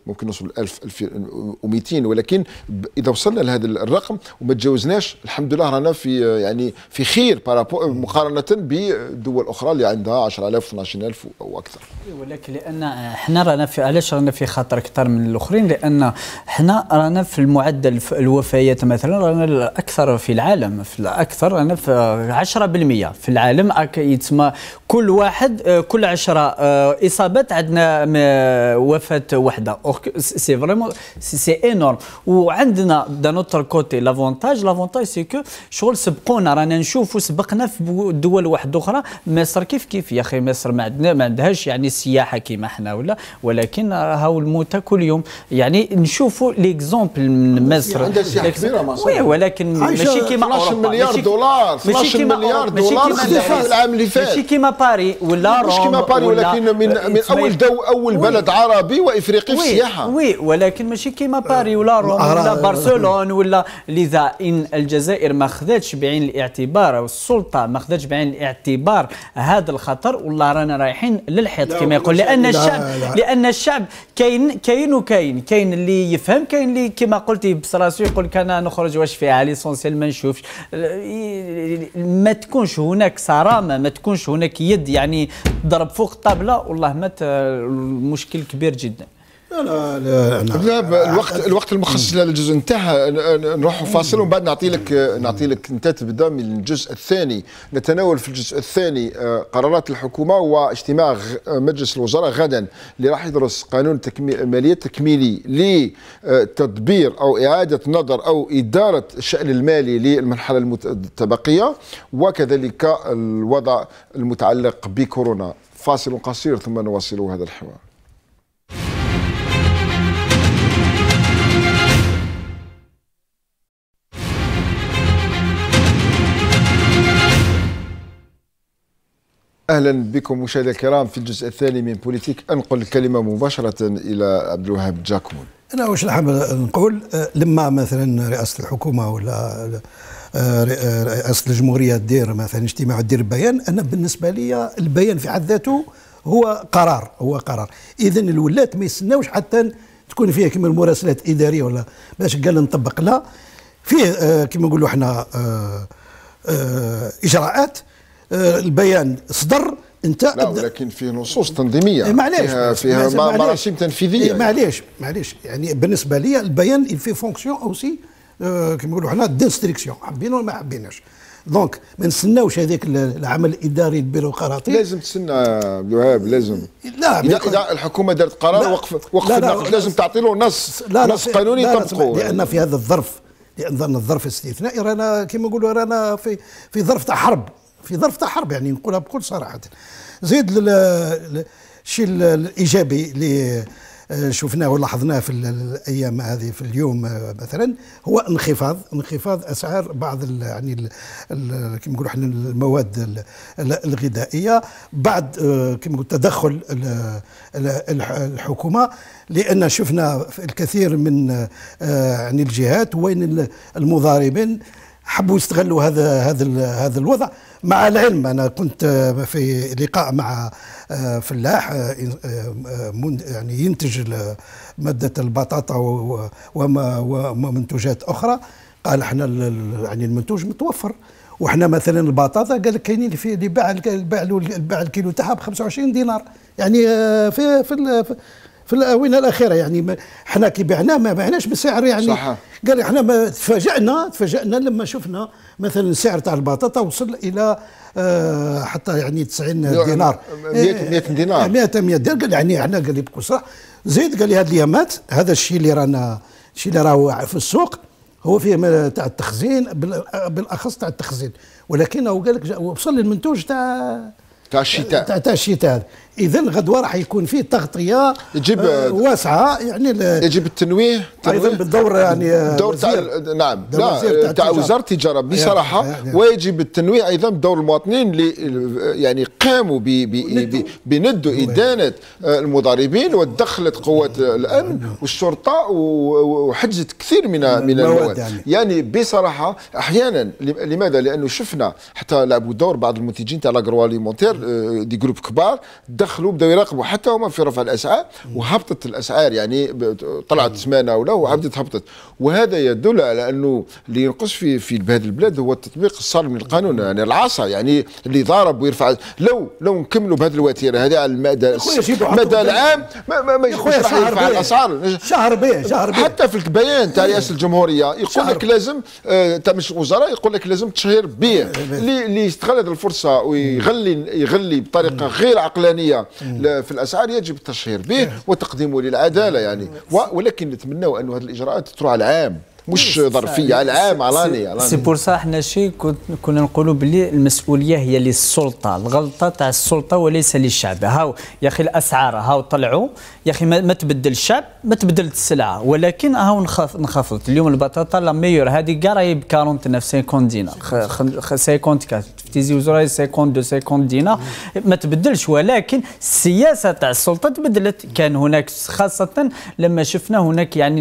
ممكن نوصل ألف ألف ومئتين، ولكن اذا وصلنا لهذا الرقم وما تجاوزناش الحمد لله رانا في يعني في خير مقارنه بدول اخرى اللي عندها عشرة آلاف اثناش ألف او اكثر. ولكن لان احنا رانا في علاش رانا في خطر اكثر من الاخرين؟ لان احنا رانا في المعدل الوفيات مثلا رانا الاكثر في العالم، في الاكثر رانا في عشرة بالمئة في العالم. يتسمى كل واحد كل عشرة اصابات عندنا وفاه وحده. سي فريمون سي انورم. وعندنا دا نوتر كوتي لافونتاج لافونتاج سي كو شغل سبقونا، رانا نشوفوا سبقنا في دول واحده اخرى. مصر كيف كيف يا اخي، مصر ما عندنا ما عندهاش يعني السياحه كيما احنا ولا، ولكن هاو الموتى كل يوم. يعني نشوفوا ليكزومبل من مصر عندها سياحه كبيره مع وي، ولكن ماشي كيما اثناش مليار دولار اثناش مليار دولار اختفى العام اللي فات. ماشي كيما باري ولا روم، مش كيما باري، ولكن من من اول دو اول بلد عربي وافريقي في السياحه. وي ولكن ماشي كيما باري ولا روم ولا برشلونه ولا. لذا ان الجزائر ما خذتش بعين الاعتبار او السلطه ما خذتش بعين الاعتبار هذا الخطر، والله رانا رايحين للحيط كما يقول. لان الشعب لان الشعب كاين كاين وكاين كاين اللي يفهم، كاين اللي كما قلتي بصراسو يقول لك انا نخرج واش فيها ليسونسيال ما نشوفش. ما تكونش هناك صرامه، ما تكونش هناك يد يعني ضرب فوق الطابله، والله ما المشكل كبير جدا. لا لا لا, لا الوقت الوقت المخصص للجزء انتهى. نروح فاصل ومن بعد نعطي لك نعطي لك انت تبدا من الجزء الثاني. نتناول في الجزء الثاني قرارات الحكومه واجتماع مجلس الوزراء غدا اللي راح يدرس قانون الماليه التكميلي لتدبير او اعاده نظر او اداره الشان المالي للمرحله المتبقيه، وكذلك الوضع المتعلق بكورونا. فاصل قصير ثم نواصل هذا الحوار. اهلا بكم مشاهدينا الكرام في الجزء الثاني من بوليتيك. انقل الكلمه مباشره الى عبد الوهاب جاكمون. انا واش نحب نقول، لما مثلا رئاسه الحكومه ولا رئاسه الجمهوريه دير مثلا اجتماع دير بيان، انا بالنسبه لي البيان في حد ذاته هو قرار هو قرار. اذا الولات ما يستناوش حتى تكون فيها كما المراسلات اداريه ولا باش قال نطبق، لا فيه كما نقولوا احنا اجراءات. البيان صدر انت لا، ولكن فيه نصوص تنظيميه، معليش فيها, فيها مراسم تنفيذيه. معليش معليش يعني بالنسبه لي البيان في فونكسيون اوسي كما نقولوا حنا دانستركسيون، حابين ولا ما حابيناش. دونك ما نستناوش هذاك العمل الاداري البيروقراطي. لازم تستنى عبد الوهاب، لازم. لا اذا, إذا الحكومه دارت قرار وقف وقف النقد لازم تعطي له نص لا نص قانوني يطبقه. لان في هذا الظرف لان الظرف الاستثنائي رانا كما نقولوا رانا في في ظرف تاع حرب في ظرف تاع حرب، يعني نقولها بكل صراحه. زيد الشيء الايجابي اللي شفناه ولاحظناه في الايام هذه في اليوم مثلا هو انخفاض انخفاض اسعار بعض ال يعني كما نقولوا احنا المواد الغذائيه بعد كما نقول تدخل الحكومه، لان شفنا الكثير من يعني الجهات وين المضاربين حبوا يستغلوا هذا هذا هذا الوضع. مع العلم انا كنت في لقاء مع فلاح يعني ينتج ماده البطاطا ومنتوجات اخرى، قال احنا يعني المنتوج متوفر، وحنا مثلا البطاطا قال لك كاينين في اللي باع باع الكيلو تاعها ب خمسة وعشرين دينار، يعني في في في الاونه الاخيره. يعني احنا كي بعناه ما بعناش بسعر يعني صح. قال احنا ما تفاجئنا تفاجئنا لما شفنا مثلا السعر تاع البطاطا وصل الى آه حتى يعني تسعين دينار مئة دينار مئة مئة دينار. قال يعني احنا قال لي بكل صراحه. زيد قال لي هذه الايامات هذا الشيء اللي رانا الشيء اللي راهو في السوق هو فيه تاع التخزين بالاخص تاع التخزين، ولكنه قال لك وصل للمنتوج تاع تاع الشتاء تاع تاع الشتاء. اذا غدوه راح يكون فيه تغطيه يجب آه واسعه، يعني يجب التنويه ايضا بالدور يعني دور تاع نعم لا تاع وزاره التجاره بصراحه يعني يعني ويجب التنويه ايضا بدور المواطنين اللي يعني قاموا بند ادانه المضاربين ودخلت قوات الامن والشرطه وحجزت كثير من من المواد. يعني. يعني بصراحه احيانا لماذا؟ لانه شفنا حتى لعبوا دور بعض المنتجين تاع لاغرواليمونتير دي جروب كبار دخلوا بداوا يراقبوا حتى هما في رفع الاسعار، وهبطت الاسعار يعني طلعت سمانه ولا وعبدت هبطت. وهذا يدل على انه اللي ينقص في في هذه البلاد هو التطبيق الصارم للقانون، يعني العصا يعني اللي ضارب ويرفع. لو لو نكملوا بهذه الوتيره هذه على المدى المدى العام ما ما ما راح يرفع الاسعار. شهر بيه شهر بيه حتى في البيان تاع رئاسه الجمهوريه يقول لك لازم تاع مجلس الوزراء يقول لك لازم تشهير بيه. اللي يستغل هذه الفرصه ويغلي يغلي بطريقه غير عقلانيه في الاسعار يجب التشهير به وتقديمه للعداله يعني. ولكن نتمنوا انه هذه الاجراءات تروح على العام مش ظرفيه، على العام علاني. سي بور سا حنا شي كنا نقولوا باللي المسؤوليه هي للسلطه، الغلطه تاع السلطه وليس للشعب. هاو يا اخي الاسعار هاو طلعوا يا اخي ما تبدل الشعب ما تبدلت السلعه، ولكن هاو نخفضت. اليوم البطاطا لا ميور هذه كاع راهي ب أربعين خمسين دينار خمسين أربعة في تيزي وزراء خمسين اثنين خمسين دينار ما تبدلش، ولكن السياسه تاع السلطه تبدلت. كان هناك خاصه لما شفنا هناك يعني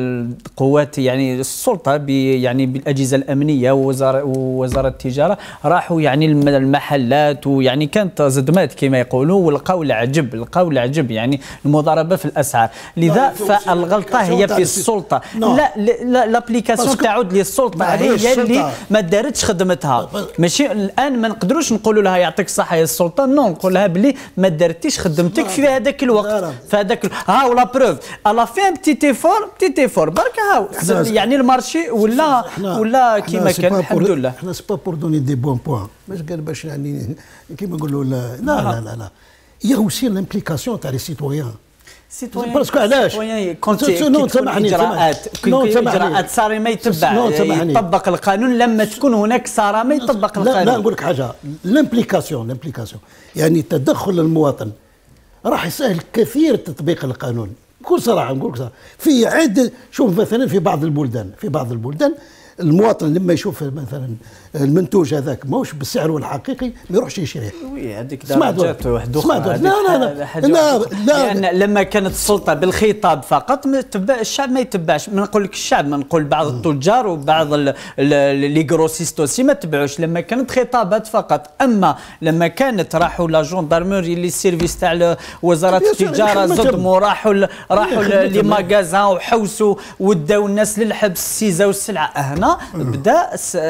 القوات يعني السلطه يعني بالاجهزه الامنيه ووزاره ووزاره التجاره راحوا يعني المحلات ويعني كانت صدمات كما يقولوا، ولقاو العجب لقاو العجب يعني المضاربه في الاسعار. لذا فالغلطه هي في السلطه. لا لا لابليكاسيون تعود للسلطه هي اللي ما دارتش خدمتها. ماشي الان ما نقدروش نقولوا لها يعطيك الصحه يا السلطه، نو نقول لها بلي ما دارتيش خدمتك في هذاك الوقت في هذاك ها ولا بروف الا في ان بتي ايفور بتي ايفور برك هاو يعني المارشي ولا ولا كيما كان الحمد لله. احنا سي با بور دوني دي بون بوان باش قال باش يعني كيما نقولوا لا لا لا لا لا هي اوسي لامبليكاسيون تاع لي سيتويان. سيتويان باسكو علاش؟ كنت تكون اجراءات اجراءات صارمه يتبع يطبق القانون. لما تكون هناك صرامه يطبق القانون. لا لا نقول لك حاجه، لامبليكاسيون لامبليكاسيون يعني تدخل المواطن راح يسهل كثير تطبيق القانون. بكل صراحه نقول لك في عده. شوف مثلا في بعض البلدان في بعض البلدان المواطن لما يشوف مثلا المنتوج هذاك ماهوش بالسعر الحقيقي ما يروحش يشريه. وي هذيك درجات واحد اخرى. لا لا لا لا لا لان لما كانت السلطه بالخطاب فقط تبع الشعب ما يتبعش. ما نقول لك الشعب، ما نقول بعض التجار وبعض لي غروسيست اوسي ما تبعوش لما كانت خطابات فقط. اما لما كانت راحوا لا جوندارموري لي سيرفيس تاع وزاره التجاره صدموا راحوا راحوا لي ماغازان وحوسوا وداو الناس للحبس سيزاو السلعه. هنا بدا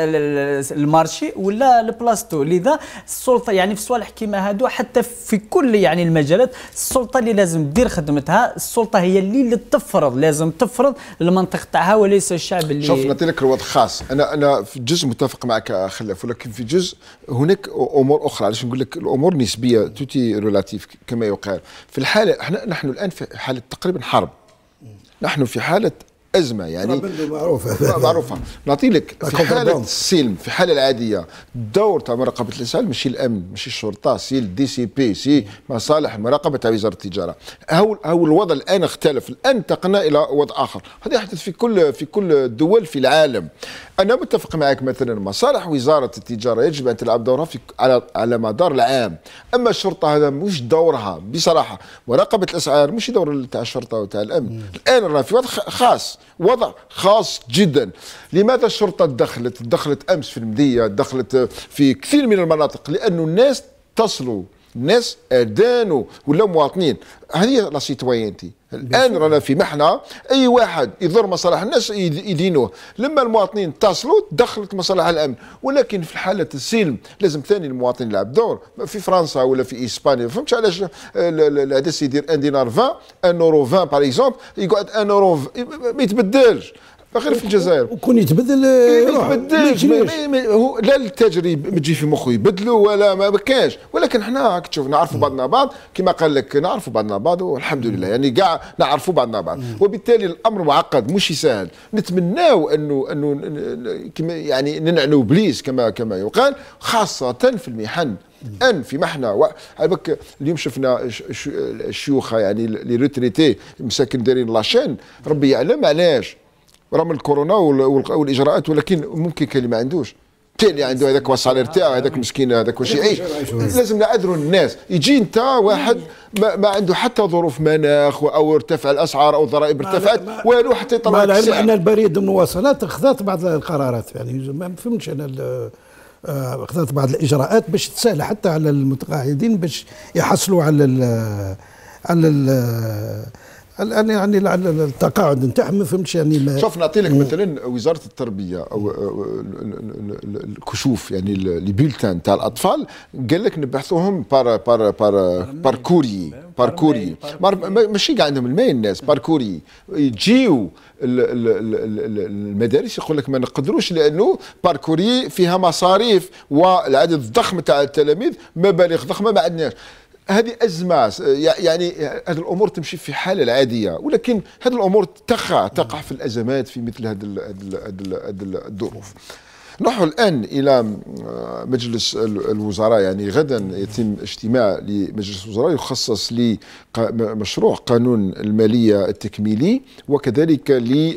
المارشي ولا البلاستو. لذا السلطه يعني في صوالح كيما هادو حتى في كل يعني المجالات السلطه اللي لازم دير خدمتها. السلطه هي اللي, اللي تفرض لازم تفرض المنطق تاعها وليس الشعب اللي. شوف نعطي لك الوضع خاص. انا انا في جزء متفق معك خلاف، ولكن في جزء هناك امور اخرى. علاش نقول لك الامور نسبيه توتي ريلاتيف كما يقال. في الحاله احنا نحن الان في حاله تقريبا حرب، نحن في حاله أزمة يعني معروفة معروفة. نعطي لك في حالة السلم في الحالة العادية الدور تاع مراقبة الإسعار ماشي الأمن ماشي الشرطة، سي الدي سي بي سي مصالح المراقبة تاع وزارة التجارة. هو هو الوضع الآن اختلف، الآن انتقلنا إلى وضع آخر. هذا يحدث في كل في كل الدول في العالم. أنا متفق معك مثلا مصالح وزارة التجارة يجب أن تلعب دورها في على على مدار العام، أما الشرطة هذا مش دورها بصراحة. مراقبة الأسعار مش دور تاع الشرطة وتاع الأمن. الآن رانا في وضع خاص، وضع خاص جدا. لماذا الشرطة دخلت دخلت أمس في المدية، دخلت في كثير من المناطق؟ لأنه الناس تصلوا، الناس أدانوا ولا مواطنين. هذه لا سيتوينتي. الآن رانا في محنة، أي واحد يضر مصالح الناس يدينوه. لما المواطنين اتصلوا دخلت مصالح الأمن. ولكن في حالة السلم لازم ثاني المواطن يلعب دور. في فرنسا ولا في إسبانيا فهمتش علاش العدس يدير ان دينار عشرين ان اورو عشرين باغ اكزومبل يقعد ان اورو ما يتبدلش. غير في الجزائر وكون يتبدل ما يتبدلش. لا التاجر تجي في مخه يبدلوا ولا ما كاش. ولكن احنا تشوف نعرفوا بعضنا بعض كما قال لك نعرفوا بعضنا بعض والحمد لله يعني كاع نعرفوا بعضنا بعض. وبالتالي الامر معقد مش سهل. نتمناو انه انه كما يعني ننعنوا بليس كما كما يقال، خاصه في المحن. الان في محنه عباك اليوم شفنا الشيوخ يعني لي روتريتي مساكن دايرين لاشين ربي يعلم علاش رغم الكورونا والاجراءات، ولكن ممكن كان اللي ما عندوش اللي عنده هذاك الصالير تاعو هذاك مسكين هذاك واش يعيش. لازم نعذروا الناس. يجي انت واحد ما, ما عنده حتى ظروف مناخ او ارتفع الاسعار او الضرائب ارتفعت والو حتى يطلع السعر. مع ان البريد المواصلات اخذت بعض القرارات يعني ما فهمتش انا اخذت بعض الاجراءات باش تسهل حتى على المتقاعدين باش يحصلوا على ال على ال يعني على التقاعد نتاعهم. ما فهمتش يعني. شوف نعطي لك مثلا وزاره التربيه او الكشوف يعني لي بولتان تاع الاطفال قال لك نبحثوهم بار بار بار باركوري باركوري ماشي كاع عندهم الماء الناس باركوري يجيو المدارس يقول لك ما نقدروش لانه باركوري فيها مصاريف والعدد الضخم تاع التلاميذ مبالغ ضخمه ما عندناش. هذه أزمة يعني هذه الأمور تمشي في حالة العادية ولكن هذه الأمور تقع تقع في الأزمات في مثل هذه الظروف. نروح الآن إلى مجلس الوزراء. يعني غدا يتم اجتماع لمجلس الوزراء يخصص لمشروع قانون المالية التكميلي وكذلك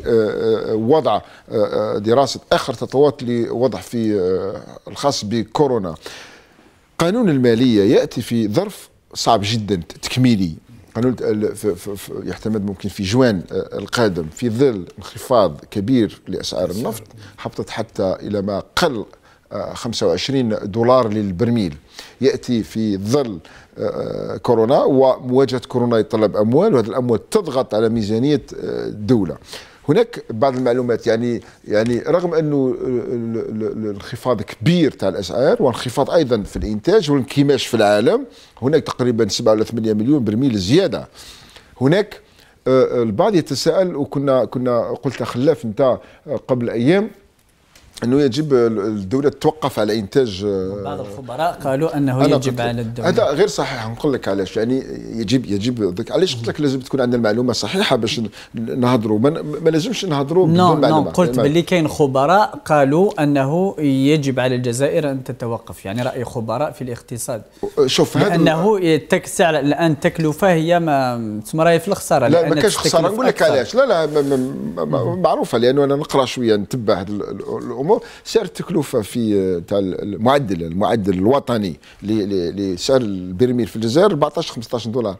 لوضع دراسة آخر خطوات لوضع في الخاص بكورونا. قانون المالية يأتي في ظرف صعب جدا تكميلي. قانون يحتمل ممكن في جوان القادم في ظل انخفاض كبير لأسعار النفط حبطت حتى إلى ما قل خمسة وعشرين دولار للبرميل. يأتي في ظل كورونا ومواجهة كورونا يتطلب أموال وهذه الأموال تضغط على ميزانية الدولة. هناك بعض المعلومات يعني يعني رغم انه الانخفاض كبير تاع الاسعار وانخفاض ايضا في الانتاج والانكماش في العالم هناك تقريبا سبعة ولا ثمانية مليون برميل زياده. هناك البعض يتساءل وكنا كنا قلت خلاف انت قبل ايام انه يجب الدوله توقف على انتاج. بعض الخبراء قالوا انه يجب على الدوله. هذا غير صحيح. نقول لك علاش. يعني يجب يجب علاش قلت لك لازم تكون عندنا المعلومه صحيحه باش نهضروا. ما لازمش نهضروا بدون معلومه. معلومه. قلت باللي كاين خبراء قالوا انه يجب على الجزائر ان تتوقف. يعني راي خبراء في الاقتصاد. شوف هذا انه السعر الان التكلفه هي ما تسمى راهي في الخساره. لا ما كاينش خساره. نقول لك علاش. لا لا معروفه لانه انا نقرا شويه نتبع هذه الامور. سعر التكلفة في تاع المعدل المعدل الوطني لسعر البرميل في الجزائر أربعطاش خمسطاش دولار.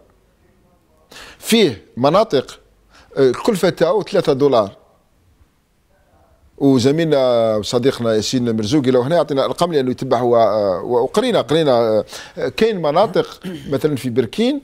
فيه مناطق الكلفة تاعو ثلاثة دولار. وزميلنا وصديقنا ياسين مرزوقي لو هنا يعطينا ارقام لانه يتبع هو وقرينا قرينا كاين مناطق مثلا في بركين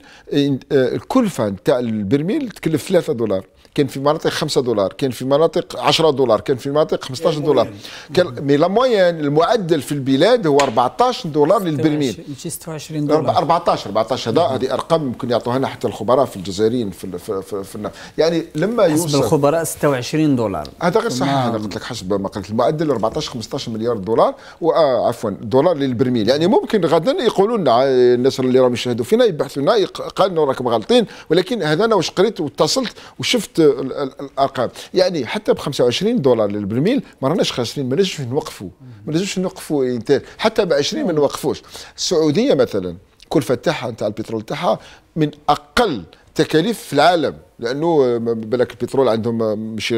الكلفة تاع البرميل تكلف ثلاثة دولار. كان في مناطق خمسة دولار، كان في مناطق عشرة دولار، كان في مناطق خمسطاش دولار. كان مي لا موين المعدل في البلاد هو أربعطاش دولار للبرميل. ستة وعشرين دولار. أربعطاش أربعطاش هذا هذه ارقام ممكن يعطوها لنا حتى الخبراء في الجزائريين في, في, في, في يعني لما يوصل حسب الخبراء ستة وعشرين دولار. هذا غير صحيح. انا قلت لك حسب ما قلت المعدل أربعطاش خمسطاش مليار دولار وآه عفوا دولار للبرميل. يعني ممكن غدا يقولوا لنا الناس اللي راهم يشاهدوا فينا يبحثوا لنا قالوا راكم غالطين ولكن هذا انا واش قريت واتصلت وشفت الارقام. يعني حتى ب خمسة وعشرين دولار للبرميل ما راناش خاسرين. ما لازمش نوقفوا ما لازمش نوقفوا انتاج. حتى ب عشرين ما نوقفوش. السعوديه مثلا الكلفه تاعها نتاع البترول تاعها من اقل تكاليف في العالم لانه بالك البترول عندهم مش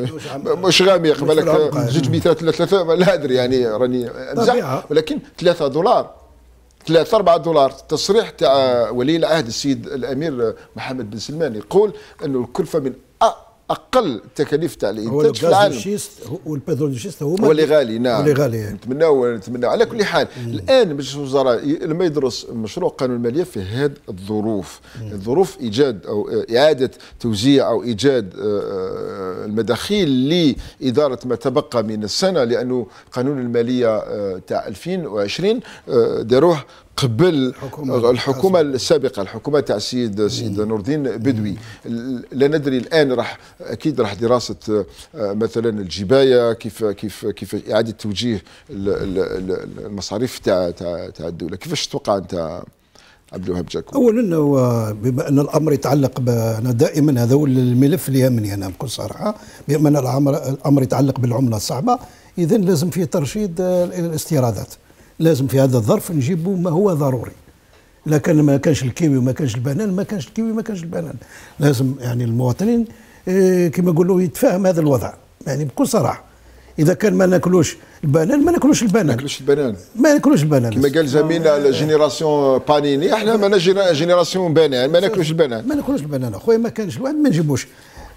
مش غامق بالك زوج متر ثلاثة لا ادري يعني راني امزح ولكن ثلاثة دولار ثلاثة أربعة دولار. تصريح تاع ولي العهد السيد الامير محمد بن سلمان يقول انه الكلفه من اقل تكاليف تاع الانتاج في العالم. والبترول شيست هو هو اللي غالي. نعم اللي غالي. نتمناو نتمناو على كل حال. الان مجلس الوزراء لما يدرس مشروع قانون الماليه في هذه الظروف الظروف ايجاد او اعاده توزيع او ايجاد المداخيل لاداره ما تبقى من السنه لانه قانون الماليه تاع ألفين وعشرين داروه قبل الحكومه السابقه الحكومه تاع السيد سيد نور الدين بدوي. لا ندري الان راح اكيد راح دراسه مثلا الجبايه كيف كيف كيف اعاده توجيه المصاريف تاع تاع تاع الدوله. كيفاش تتوقع انت عبد الوهاب جاكون؟ اولا بما ان الامر يتعلق انا دائما هذا هو الملف اللي يهمني انا بكل صراحه. بما ان الامر يتعلق بالعمله الصعبه اذا لازم فيه ترشيد الاستيرادات. لازم في هذا الظرف نجيبوا ما هو ضروري. لكن ما كانش الكيوي وما كانش البنان ما كانش الكيوي ما كانش البنان. لازم يعني المواطنين إيه كما نقولوا يتفاهم هذا الوضع يعني بكل صراحه. اذا كان ما ناكلوش البنان ما ناكلوش البنان. ما ناكلوش البنان. ما ناكلوش البنان. كما قال زميلنا جينيراسيون بانيني احنا ما جينيراسيون بنان ما ناكلوش البنان. ما ناكلوش البنان اخويا ما كانش الواحد ما نجيبوش.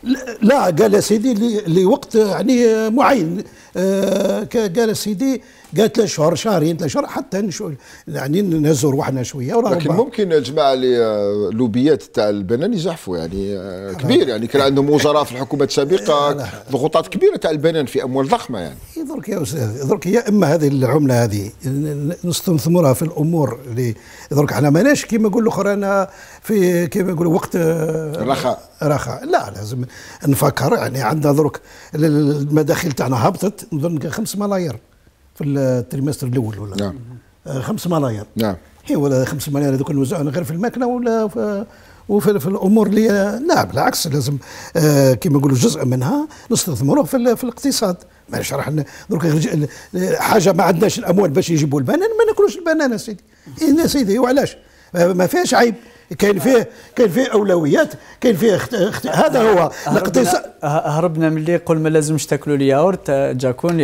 لا قال سيدي لوقت يعني معين. آه قال سيدي قالت له شهر شهرين ثلاث شهور حتى نشو يعني نهزوا روحنا شويه. لكن ممكن الجماعه اللي لوبيات تاع البنان يزحفوا يعني كبير، يعني كان عندهم وزراء في الحكومات السابقه ضغوطات كبيره تاع البنان في اموال ضخمه يعني. درك يا استاذ، درك يا اما هذه العمله هذه نستثمرها في الامور اللي درك احنا ماناش كيما نقول الاخر انا في كيما نقولوا وقت رخاء رخاء، لا لازم نفكر يعني. عندنا درك المداخيل تاعنا هبطت نظن خمس ملايير في التريمستر الاول ولا نعم خمس ملايير نعم هي ولا خمس ملايير هذوك نوزعوهم غير في الماكله ولا في وفي في الامور اللي لا بالعكس لازم آه كما نقولوا جزء منها نستثمروه في, في الاقتصاد. ماناش راح درك حاجه ما عندناش الاموال باش يجيبوا البنان ما ناكلوش البنان يا سيدي. يا سيدي وعلاش ما فيهاش عيب، كاين فيه كاين فيه اولويات، كاين فيه اخت... اخت... هذا هو الاقتصاد. هربنا من اللي يقول ما لازمش تاكلوا الياورت جاكون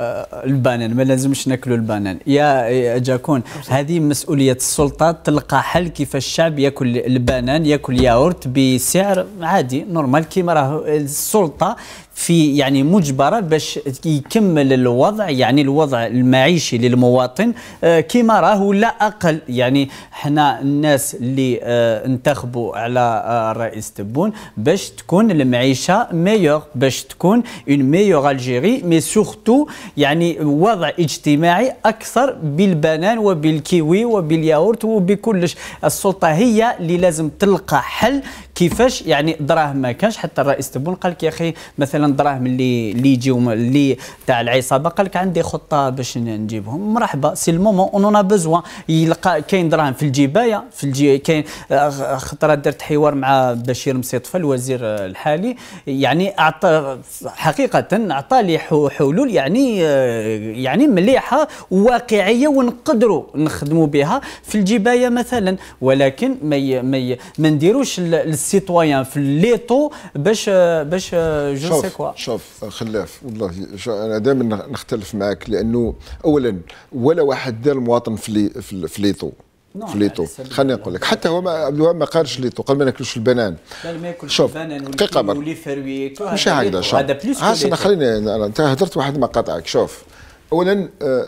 البنان، ما لازمش ناكلوا البنان يا جاكون. هذه مسؤوليه السلطات تلقى حل كيف الشعب ياكل البنان ياكل ياورت بسعر عادي نورمال كيما راه السلطه في يعني مجبره باش يكمل الوضع يعني الوضع المعيشي للمواطن كيما راه ولا اقل. يعني حنا الناس اللي انتخبوا على الرئيس تبون باش تكون المعيشه ميور، باش تكون اون ميور الجيري، مي سورتو يعني وضع اجتماعي اكثر بالبنان وبالكيوي وبالياورت وبكلش. السلطه هي اللي لازم تلقى حل كيفاش يعني دراهم ما كانش. حتى الرئيس تبون قال لك يا اخي مثلا دراهم اللي اللي يجيو اللي تاع العصابه قال لك عندي خطه باش نجيبهم مرحبا سي المومون اون اون بوزوان. يلقى كاين دراهم في الجبايه في الجي كاين خطره درت حوار مع بشير مصيطفه الوزير الحالي يعني اعطى حقيقه اعطى لي حلول يعني يعني مليحه واقعيه ونقدروا نخدموا بها في الجبايه مثلا. ولكن ما ما ما نديروش السيتويان في الليطو باش باش جو سي كوا. شوف خلاف والله انا دائما نختلف معك، لانه اولا ولا واحد دار المواطن في في ليطو في ليطو. خليني نقول لك حتى هو عبد الوهاب ما قالش ليطو، قال ما ناكلوش البنان. لا ما ياكلش البنان دقيقه برك مش هكذا. شوف هذا خليني انت هدرت واحد ما قاطعك. شوف اولا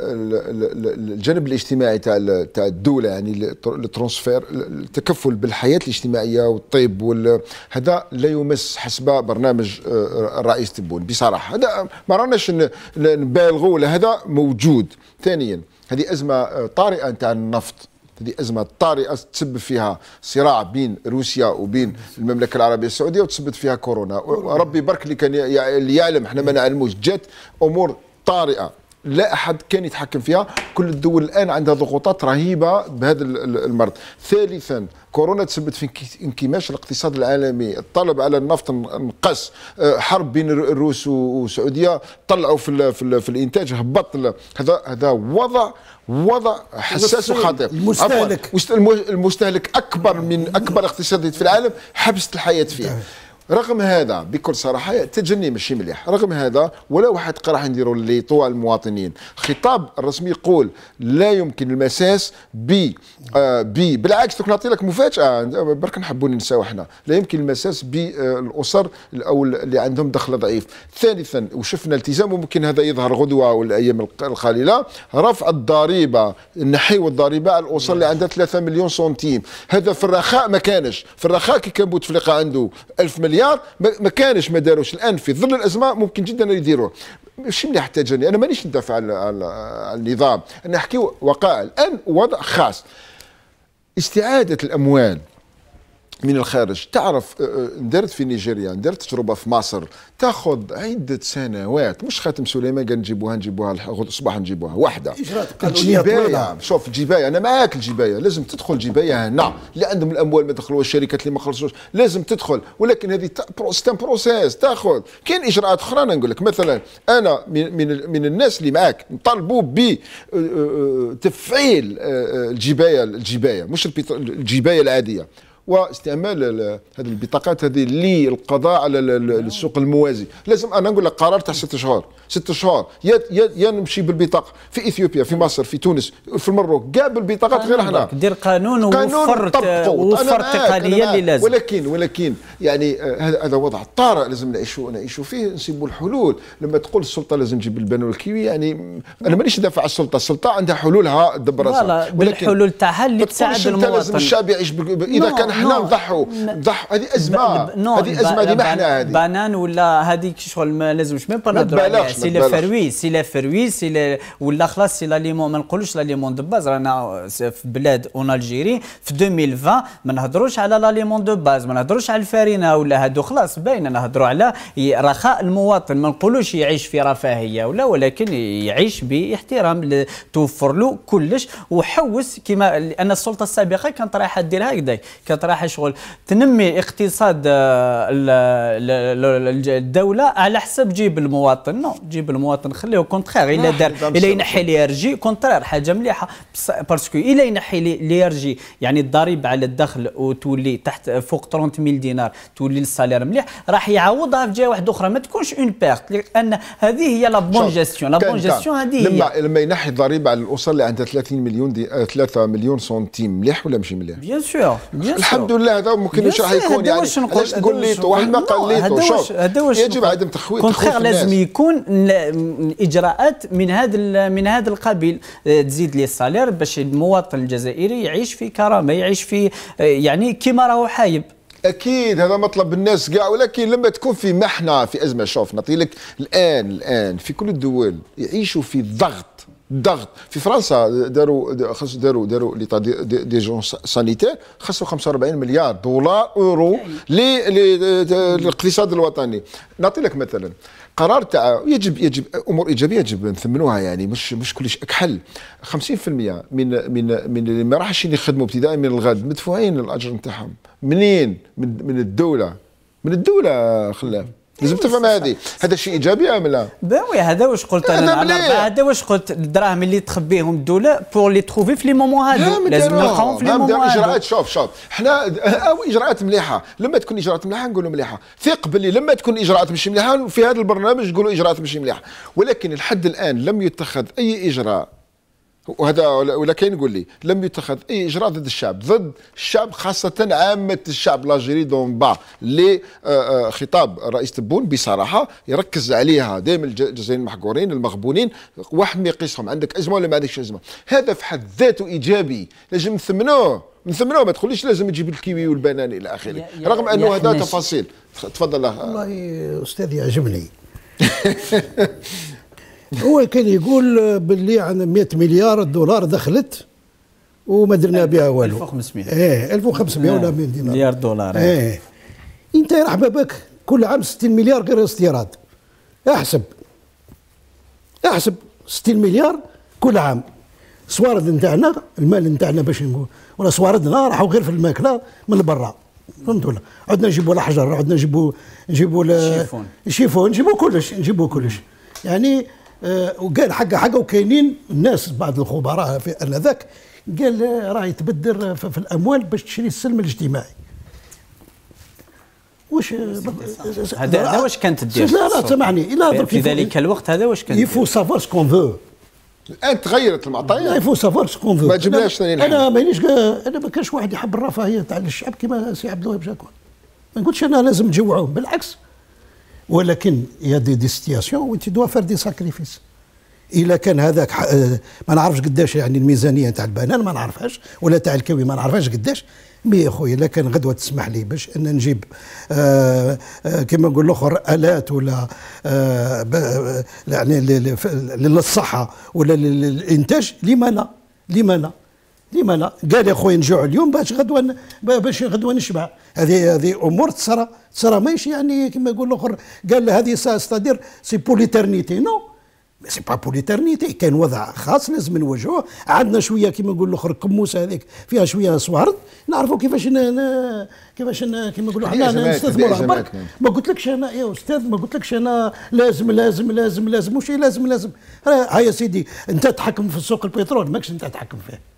الجانب الاجتماعي تاع تاع الدوله يعني الترانسفير التكفل بالحياه الاجتماعيه والطب هذا لا يمس حسب برنامج الرئيس تبون بصراحه. هذا ما راناش نبالغوا ولا هذا موجود. ثانيا هذه ازمه طارئه تاع النفط، هذه أزمة طارئة تسبب فيها صراع بين روسيا وبين المملكة العربية السعودية وتسبب فيها كورونا. ربي برك اللي كان اللي يعلم، احنا ما نعلموش. جات أمور طارئة لا أحد كان يتحكم فيها. كل الدول الآن عندها ضغوطات رهيبة بهذا المرض. ثالثا كورونا تسببت في انكماش الاقتصاد العالمي، الطلب على النفط نقص، حرب بين الروس والسعوديه طلعوا في في, في الانتاج، هبط. هذا هذا وضع وضع حساس وخطير. المستهلك المستهلك اكبر من اكبر اقتصادات في العالم، حبست الحياه فيه. رغم هذا بكل صراحه تجني ماشي مليح. رغم هذا ولا واحد راح نديروا ليطو على المواطنين. الخطاب الرسمي يقول لا يمكن المساس ب آه بي بالعكس نعطي لك مفاجاه برك نحبوا ننساو احنا، لا يمكن المساس بالاسر او اللي عندهم دخل ضعيف. ثالثا وشفنا التزام ممكن هذا يظهر غدوه والايام القليله، رفع الضريبه نحيو الضريبه على الاسر اللي عندها ثلاثة مليون سنتيم. هذا في الرخاء ما كانش، في الرخاء كي كان بوتفليقه عنده ألف مليار ما كانش ما داروش. الان في ظل الازمه ممكن جدا يديروه. ماشي مليح حتى جاني انا مانيش ندافع على, على, على النظام، انا نحكي وقائع. الان وضع خاص، استعاده الاموال من الخارج. تعرف درت في نيجيريا، درت تجربه في مصر، تاخذ عده سنوات. مش خاتم سليمان قال نجيبوها نجيبوها الصباح نجيبوها واحده. الجبايه شوف الجبايه انا معاك، الجبايه لازم تدخل جبايه هنا اللي عندهم الاموال ما دخلوش، الشركات اللي ما خلصوش لازم تدخل. ولكن هذه ستان بروسيس تاخذ. كاين اجراءات اخرى. انا نقول لك مثلا انا من من, من الناس اللي معاك نطالبوا بتفعيل الجبايه الجبايه مش الجبايه العاديه. واستعمال هذه البطاقات هذه للقضاء على السوق الموازي. لازم انا نقول لك قرار تاع ست شهور ست شهور يا يا نمشي بالبطاقه في اثيوبيا في مصر في تونس في المروك كاع بالبطاقات غير احنا دير قانون ووفر ووفر التقنيه اللي لازم. ولكن ولكن يعني هذا هذا وضع طارئ لازم نعيشوا نعيشوا فيه نسيبوا الحلول. لما تقول السلطه لازم تجيب البنان والكيوي يعني انا مانيش ندافع على السلطه، السلطه عندها حلولها دبر راسها بالحلول تاعها اللي تساعد المواطن. لازم الشعب يعيش ب... اذا كان احنا نضحوا نضحوا هذه ازمه هذه ازمه هذه ما احنا هذه بنان ولا هذيك شغل ما لازمش ميم با نهضروا عليها. سي لا فروي سي لا فروي سي ولا خلاص سي لا ليمون ما نقولوش لا ليمون دو باز. رانا في بلاد اون الجيري في ألفين وعشرين ما نهضروش على لا ليمون دو باز، ما نهضروش على الفارينه ولا هادو خلاص باينه. نهضروا على رخاء المواطن، ما نقولوش يعيش في رفاهيه ولا، ولكن يعيش باحترام توفر له كلش وحوس كما ان السلطه السابقه كانت رايحه دير هكذا، كانت رايحه شغل تنمي اقتصاد الدوله على حساب جيب المواطن. نو جيب المواطن خليه كونترير. الا دار الا ينحي ليرجي كونترير حاجه مليحه باسكو الا ينحي ليرجي يعني الضريبه على الدخل وتولي تحت فوق ثلاثين ألف دينار تولي السالير مليح، راح يعوضها في جهه واحدة اخرى ما تكونش اون بيرت. لان هذه هي لا بون جيستيون. لا بون جيستيون هذه لما لما ينحي الضريبه على الاسر اللي عندها ثلاثين مليون دي ثلاثة مليون سنتيم مليح ولا ماشي مليح؟ بيان سور الحمد لله هذا ممكن واش راح يكون يعني علاش نقول ليتو واحد ما قال ليتو شوف يجب عدم تخويف كونتخيغ لازم يكون اجراءات من هذا من هذا القبيل تزيد لي السالير باش المواطن الجزائري يعيش في كرامه، يعيش في يعني كيما راهو حايب. اكيد هذا مطلب الناس كاع، ولكن لما تكون في محنه في ازمه شوف نعطي لك الان الان في كل الدول يعيشوا في ضغط ضغط. في فرنسا داروا خاص داروا داروا لي دي جون سانيتير خاصوا خمسة وأربعين مليار دولار اورو للاقتصاد الوطني. نعطي لك مثلا قرار تاع يجب يجب امور ايجابيه يجب نثمنوها يعني مش مش كلش اكحل. خمسين بالمئة من من من اللي ما راحش يخدموا ابتداء من الغد مدفوعين الاجر نتاعهم منين؟ من من الدوله من الدوله خلاف. لازم تفهم هذه هذا شيء ايجابي ام لا؟ باوي هذا واش قلت انا هذا واش قلت الدراهم اللي تخبيهم الدوله بور لي تروفي في لي مومون هذو لازم نلقاهم في لي مومون هذو. اجراءات شوف شوف احنا او اجراءات مليحه. لما تكون اجراءات مليحه نقولوا مليحه. ثق باللي لما تكون اجراءات مش مليحه في هذا البرنامج نقولوا اجراءات مش مليحه. ولكن لحد الان لم يتخذ اي اجراء وهذا ولا كاين يقول لي لم يتخذ اي اجراء ضد الشعب ضد الشعب خاصه عامه الشعب لاجيري دون با اللي خطاب رئيس تبون بصراحه يركز عليها دائما الجزائريين المحقورين المغبونين واحد ما يقيسهم عندك ازمه ولا ما عندكش ازمه. هذا في حد ذاته ايجابي لازم نثمنوه نثمنوه ما تقوليش لازم تجيب الكيوي والبنان الى اخره رغم انه هذا تفاصيل. تفضل. والله استاذ يعجبني هو كان يقول باللي عندنا مئة مليار دولار دخلت وما درنا بها والو. ألف وخمسمئة ايه ألف وخمسمئة ولا مليار دولار. ايه انت راح بابك كل عام ستين مليار غير استيراد. احسب احسب ستين مليار كل عام. صوارد نتاعنا المال نتاعنا باش نقول ولا صواردنا راحوا غير في الماكله من برا فهمت ولا؟ عندنا نجيبوا الحجر عندنا نجيبوا نجيبوا الشيفون الشيفون نجيبوا كلش نجيبوا كلش يعني. آه وقال حاجه حاجه وكاينين الناس بعض الخبراء في انذاك قال راه يتبدر في, في الاموال باش تشري السلم الاجتماعي. واش هذا واش كانت دير؟ لا لا سامحني لا في ذلك الوقت هذا واش كان يفو سافوار سكون فو. الان تغيرت المعطيات. يفو سافوار سكون فو. ما جبناش ثاني انا مانيش انا ما كانش واحد يحب الرفاهيه تاع الشعب كما سي عبد الوهاب جاكون. ما نقولش انا لازم نجوعوهم بالعكس. ولكن يا دي دي سيتياسيون وانت دوا فار دي ساكريفيس. الا كان هذاك ما نعرفش قداش يعني الميزانيه تاع البنان ما نعرفهاش ولا تاع الكوي ما نعرفهاش قداش. مي يا خويا الا كان غدوه تسمح لي باش ان نجيب آه آه كما نقول الاخر الات ولا آه يعني للصحه ولا للانتاج لما لا لما لا لما لا. قال يا خويا نجوع اليوم باش غدوه باش غدوه نشبع. هذه هذه امور تصرى تصرى ماشي يعني كما يقول الاخر قال هذه ستادير سي بور ليترنيتي نو سي با بور ليترنيتي. كان وضع خاص لازم نواجهوه. عندنا شويه كما يقول الاخر قموسه هذيك فيها شويه صوارد نعرفوا كيفاش كيفاش كما نقولوا احنا نستثمروا برك. ما قلتلكش انا يا استاذ ما قلتلكش انا لازم لازم لازم لازم مش لازم لازم ها يا سيدي انت تحكم في سوق البترول ماكش انت تحكم فيه.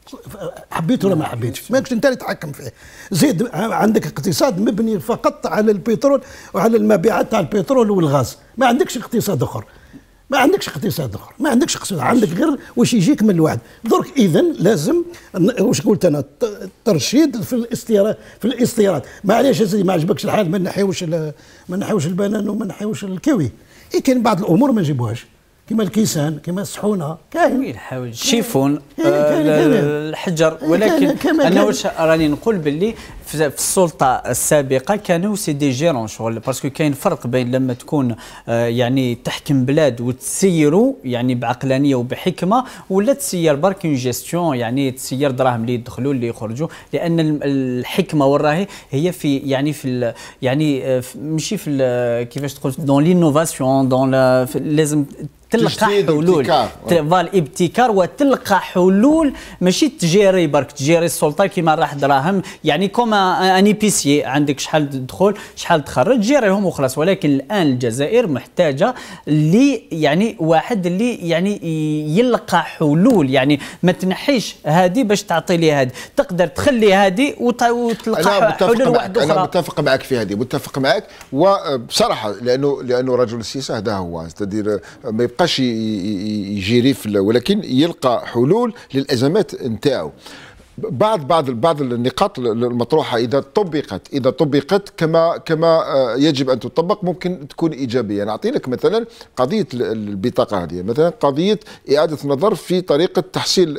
حبيت ولا ما حبيتش ماكش انت اللي تحكم فيه. زيد عندك اقتصاد مبني فقط على البترول وعلى المبيعات تاع البترول والغاز، ما عندكش اقتصاد اخر، ما عندكش اقتصاد اخر، ما عندكش اقتصاد، عندك غير واش يجيك من الوعد. درك اذا لازم واش قلت انا الترشيد في الاستيراد، في الاستيراد معليش يا سيدي ما عجبكش الحال ما نحيوش ما نحيوش البنان وما نحيوش الكيوي، إيه كاين بعض الامور ما نجيبوهاش كما الكيسان كما الصحونه كاين الحوايج الشيفون آه الحجر. ولكن انا واش راني نقول باللي في السلطه السابقه كانوا سي دي جيرون شغل، باسكو كاين فرق بين لما تكون آه يعني تحكم بلاد وتسيروا يعني بعقلانيه وبحكمه، ولا تسير برك اون جيستيون يعني تسير دراهم اللي يدخلوا اللي يخرجوا، لان الحكمه وراهي هي في يعني في يعني ماشي في كيفاش تقول دون لينوفاسيون دون لازم تلقى حلول فال ابتكار وتلقى حلول، ماشي تجيري برك تجيري السلطه كيما راح دراهم يعني كوما ان ايبيسي عندك شحال تدخل شحال تخرج جيريهم وخلاص. ولكن الان الجزائر محتاجه اللي يعني واحد اللي يعني يلقى حلول، يعني ما تنحيش هذه باش تعطي لي هذه، تقدر تخلي هذه وتلقى حلول واحده اخرى. انا متفق معك في هذه، متفق معك وبصراحه لانه لانه رجل السياسه هذا هو تدير ما يبقاش يجيري في، ولكن يلقى حلول للازمات نتاعو. بعض بعض بعض النقاط المطروحه اذا طبقت اذا طبقت كما كما يجب ان تطبق ممكن تكون ايجابيه. نعطي لك مثلا قضيه البطاقه هذه، مثلا قضيه اعاده النظر في طريقه تحصيل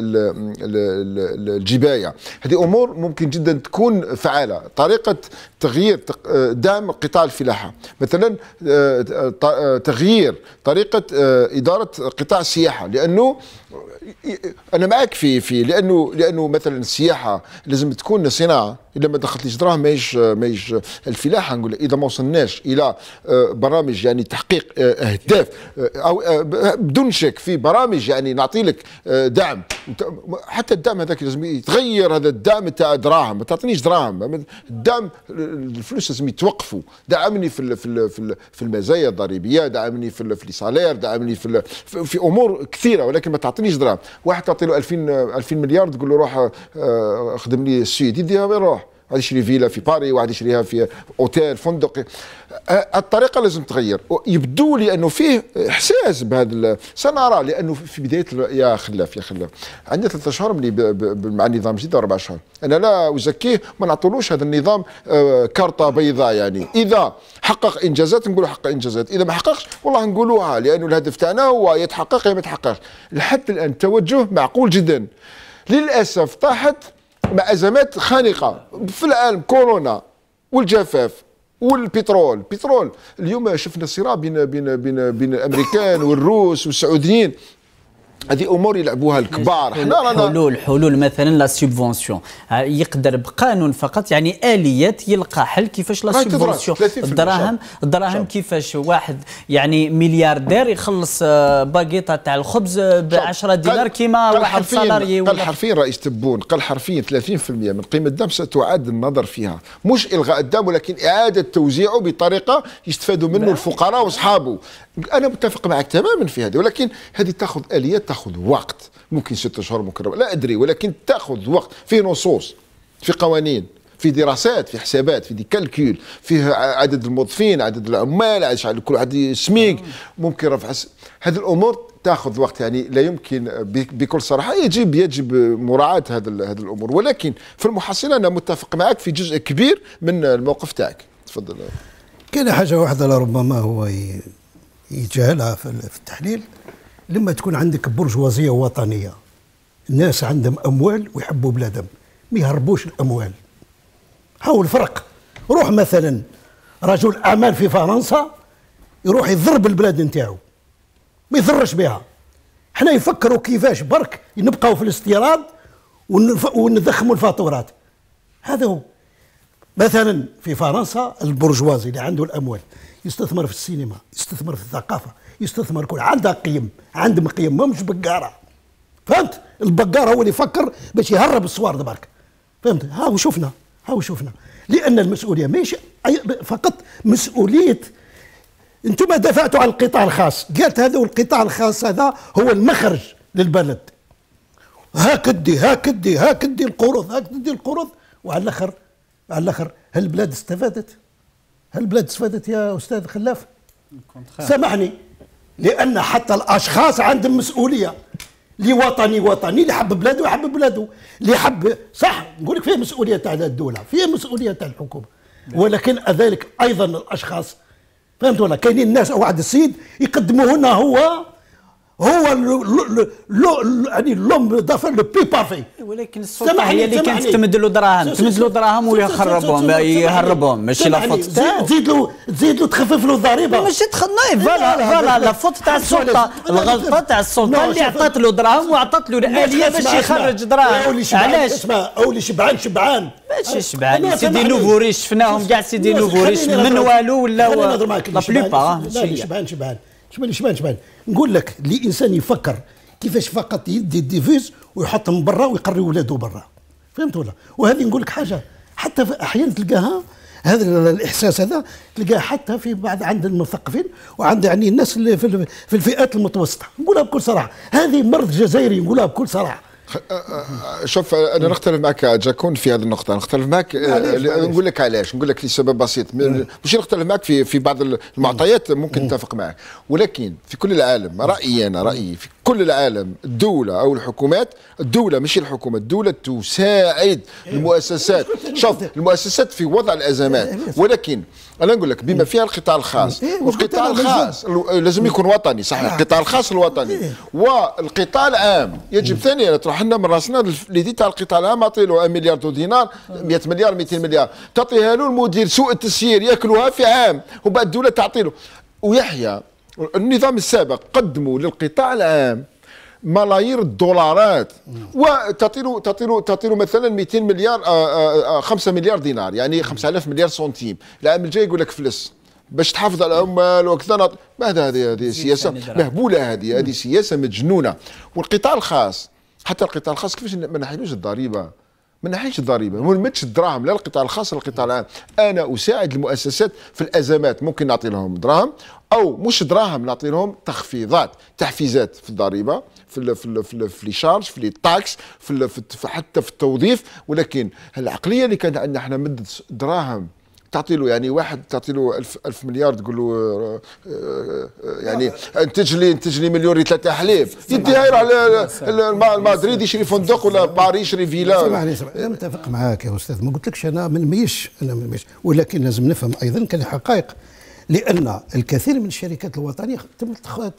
الجبايه، هذه امور ممكن جدا تكون فعاله. طريقه تغيير دعم قطاع الفلاحه، مثلا تغيير طريقه اداره قطاع السياحه، لانه انا معك في في لانه لانه مثلا السياحه لازم تكون صناعه، اذا ما دخلتليش دراهم ماهيش ماهيش الفلاحه. نقول اذا ما وصلناش الى برامج يعني تحقيق اهداف او بدون شك في برامج يعني نعطي لك دعم، حتى الدعم هذاك لازم يتغير، هذا الدعم تاع دراهم ما تعطينيش دراهم، الدعم الفلوس لازم يتوقفوا، دعمني في في في المزايا الضريبيه، دعمني في في السالير، دعمني في في امور كثيره، ولكن ما تعطينيش دراهم. واحد تعطي له ألفين ألفين مليار تقول له روح خدم لي السويد، يديها وين روح؟ واحد يشري فيلا في باري، واحد يشريها في اوتيل فندق. الطريقه لازم تغير. يبدو لي انه فيه احساس بهذا، سنرى لانه في بدايه يا خلاف يا خلاف عندنا ثلاثة اشهر ملي مع النظام الجديد اربع اشهر، انا لا ازكيه، ما نعطولوش هذا النظام كارطه بيضاء، يعني اذا حقق انجازات نقولوا حقق انجازات، اذا ما حققش والله نقولوها، لانه الهدف تاعنا هو يتحقق يا ما يتحققش. لحد الان التوجه معقول جدا، للاسف طاحت مع ازمات خانقه في العالم، كورونا والجفاف والبترول. البترول اليوم شفنا صراع بين بين بين بين الامريكان والروس والسعوديين، هذه امور يلعبوها الكبار. حنا رانا حلول حلول مثلا لا سوبفونسيون يقدر بقانون فقط، يعني اليات يلقى حل كيفاش لا سوبفونسيون الدراهم الدراهم كيفاش واحد يعني ملياردير يخلص باكيطه تاع الخبز ب عشرة دينار كيما واحد سالاري. قال حرفيا رئيس تبون، قال حرفيا ثلاثين بالمئة من قيمه الدعم ستعاد النظر فيها، مش الغاء الدعم ولكن اعاده توزيعه بطريقه يستفادوا منه الفقراء واصحابه. انا متفق معك تماما في هذه، ولكن هذه تاخذ اليات، تاخذ وقت، ممكن ستة اشهر ممكن لا ادري، ولكن تاخذ وقت، في نصوص، في قوانين، في دراسات، في حسابات، في دي كالكول، فيه عدد الموظفين، عدد العمال، عدد كل واحد سميك، ممكن رفع هذه الامور تاخذ وقت، يعني لا يمكن بكل صراحه يجب يجب مراعاه هذا هذه الامور. ولكن في المحصله انا متفق معك في جزء كبير من الموقف تاعك. تفضل. كاين حاجه واحده لربما هو يتجاهلها في التحليل، لما تكون عندك برجوازيه وطنيه، الناس عندهم اموال ويحبوا بلادهم، ما يهربوش الاموال. هاو الفرق. روح مثلا رجل اعمال في فرنسا يروح يضرب البلاد نتاعو، ما يضرش بها. حنا يفكروا كيفاش برك نبقاو في الاستيراد وندخموا الفاتورات. هذا هو. مثلا في فرنسا البرجوازي اللي عنده الاموال يستثمر في السينما، يستثمر في الثقافه، يستثمر كل عندها قيم، عندهم قيم، ما مش بقاره. فهمت؟ البقار هو اللي يفكر باش يهرب الصوار برك. فهمت؟ ها شفنا ها شفنا لان المسؤوليه ماشي فقط مسؤوليه. انتم دافعتوا عن القطاع الخاص، قالت هذا والقطاع الخاص هذا هو المخرج للبلد، هاكدي هاكدي هاكدي القروض هاكدي القروض، وعلى الاخر على الاخر هل البلاد استفادت؟ هل البلاد استفادت يا استاذ خلاف؟ سامحني، لان حتى الاشخاص عندهم مسؤوليه. اللي وطني وطني، اللي حب بلاده يحب بلاده، اللي حب صح نقول لك فيه مسؤوليه تاع الدوله، فيه مسؤوليه تاع الحكومه، ولكن ذلك ايضا الاشخاص، فهمت ولا؟ كاينين الناس واحد السيد يقدموا هنا هو هو يعني لوم دافر لو بي بارفي، ولكن السلطه هي اللي كانت تمد له دراهم تمد له دراهم ويخربهم يهربهم، ماشي لا فوت تاعو. تزيد له تزيد له تخفف له الضريبه، ماشي تخناي فوالا فوالا لا فوت تاع السلطه، الغلطه تاع السلطه اللي عطات له دراهم وعطات له الاليه باش يخرج دراهم. علاش؟ اسمع اولي شبعان شبعان ماشي شبعان سيدي نوفوريش، شفناهم كاع سيدي نوفوريش من والو ولا لا بليبار. لا شبعان شبعان شبان شبان شبان نقول لك الانسان يفكر كيفاش فقط يدي الديفيز ويحطهم برا ويقري ولاده برا، فهمت ولا؟ وهذه نقول لك حاجه حتى احيانا تلقاها هذا الاحساس هذا تلقاه حتى في بعض عند المثقفين وعند يعني الناس اللي في في الفئات المتوسطه، نقولها بكل صراحه، هذه مرض جزائري نقولها بكل صراحه. شوف انا نختلف معك جاكون في هذه النقطه، نختلف معك نقول لك علاش، نقول لك لسبب بسيط، مش نختلف معك في في بعض المعطيات ممكن نتفق معك، ولكن في كل العالم رايي انا رايي في كل العالم الدوله او الحكومات، الدوله مش الحكومه، الدوله تساعد المؤسسات، شوف المؤسسات في وضع الازمات، ولكن انا نقول لك بما فيها القطاع الخاص، والقطاع الخاص لازم يكون وطني صحيح، القطاع الخاص الوطني والقطاع العام يجب ثانيا تروح لنا من راسنا اللي تاع القطاع العام اعطي له واحد مليار دينار مئة مليار مئتين مليار، تعطيها له المدير سوء التسيير ياكلوها في عام، وبعد الدوله تعطي له ويحيى. النظام السابق قدموا للقطاع العام ملايير الدولارات وتعطي له تعطي له تعطي له مثلا مئتين مليار خمسة مليار دينار، يعني خمسة آلاف مليار سنتيم، العام الجاي يقول لك فلس باش تحافظ على العمال وكذا. ماذا هذه هذه سياسه مهبوله، هذه هذه سياسه مجنونه. والقطاع الخاص حتى القطاع الخاص كيفاش ما نحيلوش الضريبه، ما نحيش الضريبه، ما نمدش الدراهم لا القطاع الخاص ولا القطاع العام. انا اساعد المؤسسات في الازمات، ممكن نعطي لهم دراهم او مش دراهم، نعطي لهم تخفيضات تحفيزات في الضريبه، في ال في ال في ال في لي شارج، في لي تاكس، في, ال في حتى في التوظيف. ولكن العقليه اللي كانت عندنا احنا مد دراهم تعطي له، يعني واحد تعطي له ألف ألف مليار تقول له يعني انتج لي انتج لي مليون ثلاثة حليب، يديها يروح على مدريد يشري فندق ولا باريس يشري فيلا. سامحني انا متفق معاك يا استاذ، ما قلتلكش انا من ميش انا من ميش، ولكن لازم نفهم ايضا كان حقائق، لان الكثير من الشركات الوطنيه تم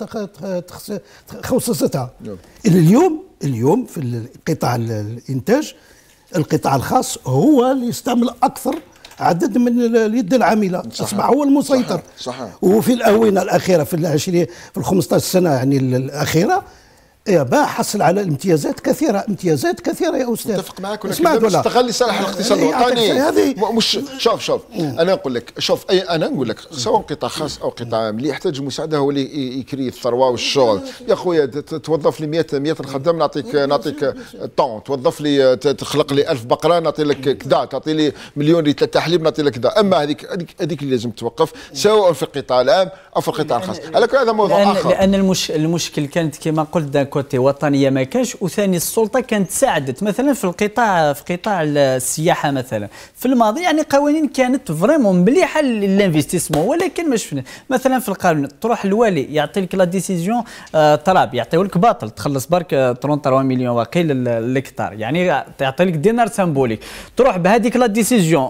تخصصتها. اليوم اليوم في القطاع الانتاج القطاع الخاص هو اللي يستعمل اكثر عدد من اليد العامله، اصبح هو المسيطر. صحيح. صحيح. وفي الاونه الاخيره في العشرين في ال خمسطاش سنه يعني الاخيره با حصل على امتيازات كثيره، امتيازات كثيره يا استاذ. اتفق معك، ولكن استغل لصالح الاقتصاد الوطني. مش شوف شوف انا نقول لك شوف اي انا نقول لك سواء قطاع خاص او قطاع عام اللي يحتاج المساعده هو اللي يكري الثروه والشغل. يا خويا توظف لي مئة مئة خدام نعطيك نعطيك طون، توظف لي تخلق لي ألف بقره نعطي لك كذا، تعطي لي مليون لتر ثلاثة نعطي لك كذا. اما هذيك هذيك اللي لازم توقف سواء في القطاع العام او في القطاع الخاص. على كل هذا موضوع لأن اخر، لان المش المشكل كانت كما قلت كوتي وطنيه ما كانش، وثاني السلطه كانت ساعدت مثلا في القطاع في قطاع السياحه مثلا في الماضي، يعني قوانين كانت فريمون مليحه للانفستيسمون، ولكن ما شفنا مثلا في القانون تروح الوالي يعطي لك لا ديسيزيون آه تراب يعطيو لك باطل تخلص برك ثلاثة وثلاثين مليون وقيل الهكتار، يعني تعطي لك دينار سامبوليك، تروح بهذيك لا ديسيزيون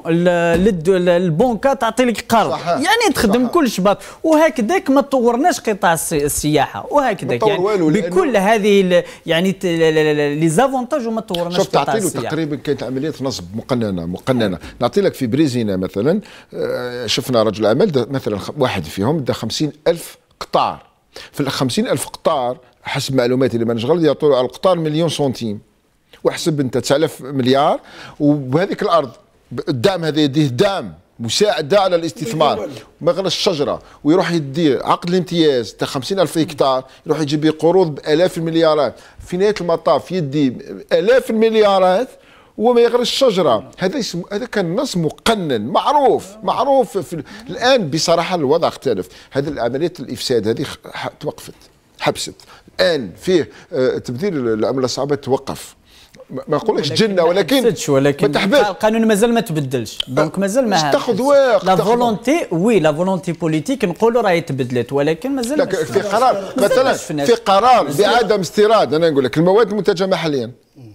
البنكه تعطي لك قرض، يعني تخدم كلش باطل. وهكذاك ما طورناش قطاع السياحه، وهكذاك يعني بكل هذه يعني لي زافونتاج وما طورناش. شوف تعطي له تقريبا كانت عمليه نصب مقننه مقننه. نعطي لك في بريزينا مثلا شفنا رجل اعمال مثلا واحد فيهم دا خمسين ألف قطار، في ال خمسين ألف قطار حسب معلوماتي اللي ما نشغل يعطوا على القطار مليون سنتيم، واحسب انت تسعة آلاف مليار، وبهذيك الارض الدعم هذا يديه دعم مساعدة على الاستثمار، ما غير الشجرة، ويروح يدي عقد الامتياز تاع خمسين ألف هكتار، يروح يجيب قروض بآلاف المليارات، في نهاية المطاف يدي آلاف المليارات وما يغرس الشجرة. هذا اسم هذا كان نص مقنن معروف معروف في الآن بصراحة الوضع اختلف. هذه العملية الإفساد هذه توقفت حبست. الان فيه تبديل العمله الصعبه توقف، ما نقولكش جنه ولكن ولكن القانون مازال ما تبدلش، دونك مازال ما تاخذ وقت. لا فولونتي وي لا فولونتي بوليتيك نقولوا راهي تبدلت، ولكن مازال في قرار مثلا في قرار بعدم استيراد. انا نقول لك المواد المنتجه محليا،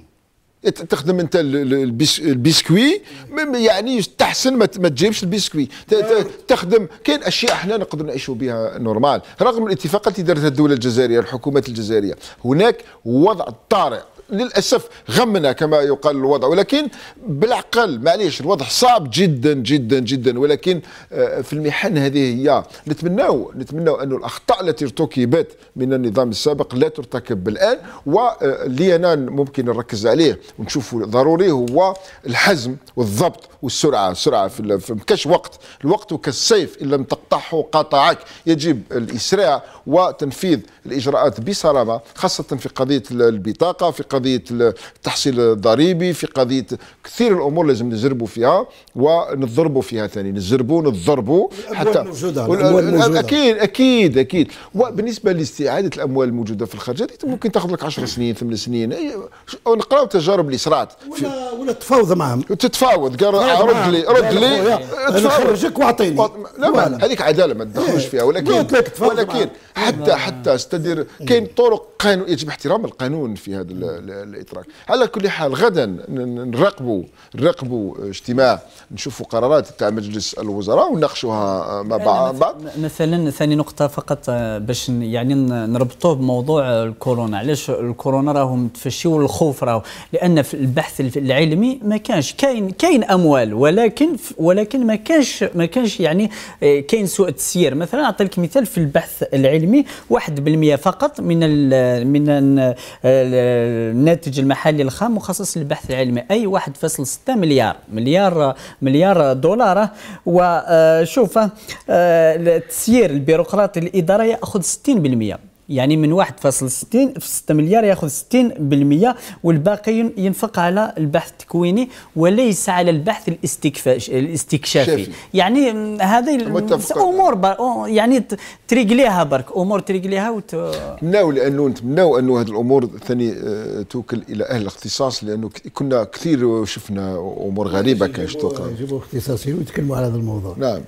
تخدم انت البسكوي يعني يستحسن ما تجيبش البسكوي، تخدم كاين اشياء احنا نقدر نعيشوا بها نورمال رغم الاتفاقات اللي دارتها الدوله الجزائريه الحكومات الجزائريه. هناك وضع طارئ للاسف غمنا كما يقال الوضع، ولكن بالعقل معليش الوضع صعب جدا جدا جدا، ولكن في المحن هذه هي نتمناو نتمناو أن الاخطاء التي ارتكبت من النظام السابق لا ترتكب الان. واللي انا ممكن نركز عليه ونشوفه ضروري هو الحزم والضبط والسرعه. السرعه في ما كاش وقت، الوقت كالسيف ان لم تقطعه قاطعك. يجب الاسراع وتنفيذ الاجراءات بصرامه، خاصه في قضيه البطاقه، في قضيه التحصيل الضريبي، في قضيه كثير الامور لازم نزربوا فيها ونضربوا فيها ثاني، نزربوا نضربوا حتى اكيد اكيد اكيد. وبالنسبه لاستعاده الاموال الموجوده في الخارج ممكن تاخذ لك عشر سنين ثمان سنين، ونقراو تجارب اللي صرات ولا ولا تفاوض معهم، تتفاوض قال رد لي رد لي نخرجك واعطيني. لا هذيك عداله ما تدخلوش فيها، ولكن ولكن حتى حتى استدير كاين طرق قانون، يجب احترام القانون في هذا الاتراك. على كل حال غدا نراقبوا نراقبوا اجتماع نشوفوا قرارات تاع مجلس الوزراء ونناقشوها مع بعض. مثلا ثاني نقطه فقط باش يعني نربطوه بموضوع الكورونا. علاش الكورونا راهم متفشيوا الخوف راهو لان في البحث العلمي ما كانش كاين كاين اموال، ولكن ولكن ما كانش ما كانش يعني كاين سوء تسيير. مثلا اعطيك مثال في البحث العلمي واحد بالمئة فقط من ال من الناتج المحلي الخام مخصص للبحث العلمي، اي واحد فاصلة ستة مليار مليار مليار دولار. وشوف التسيير البيروقراطي الاداري ياخذ ستين بالمئة، يعني من واحد فاصلة ستة مليار ياخذ ستين بالمئة، والباقي ينفق على البحث التكويني وليس على البحث الاستكشافي. يعني هذه امور يعني تريقليها برك، امور تريقليها وت... نتمناو لانه نتمناو انه هذه الامور ثاني توكل الى اهل الاختصاص، لانه كنا كثير شفنا امور غريبه كانش توقع. يجيبوا اختصاصيين ويتكلموا على هذا الموضوع. نعم.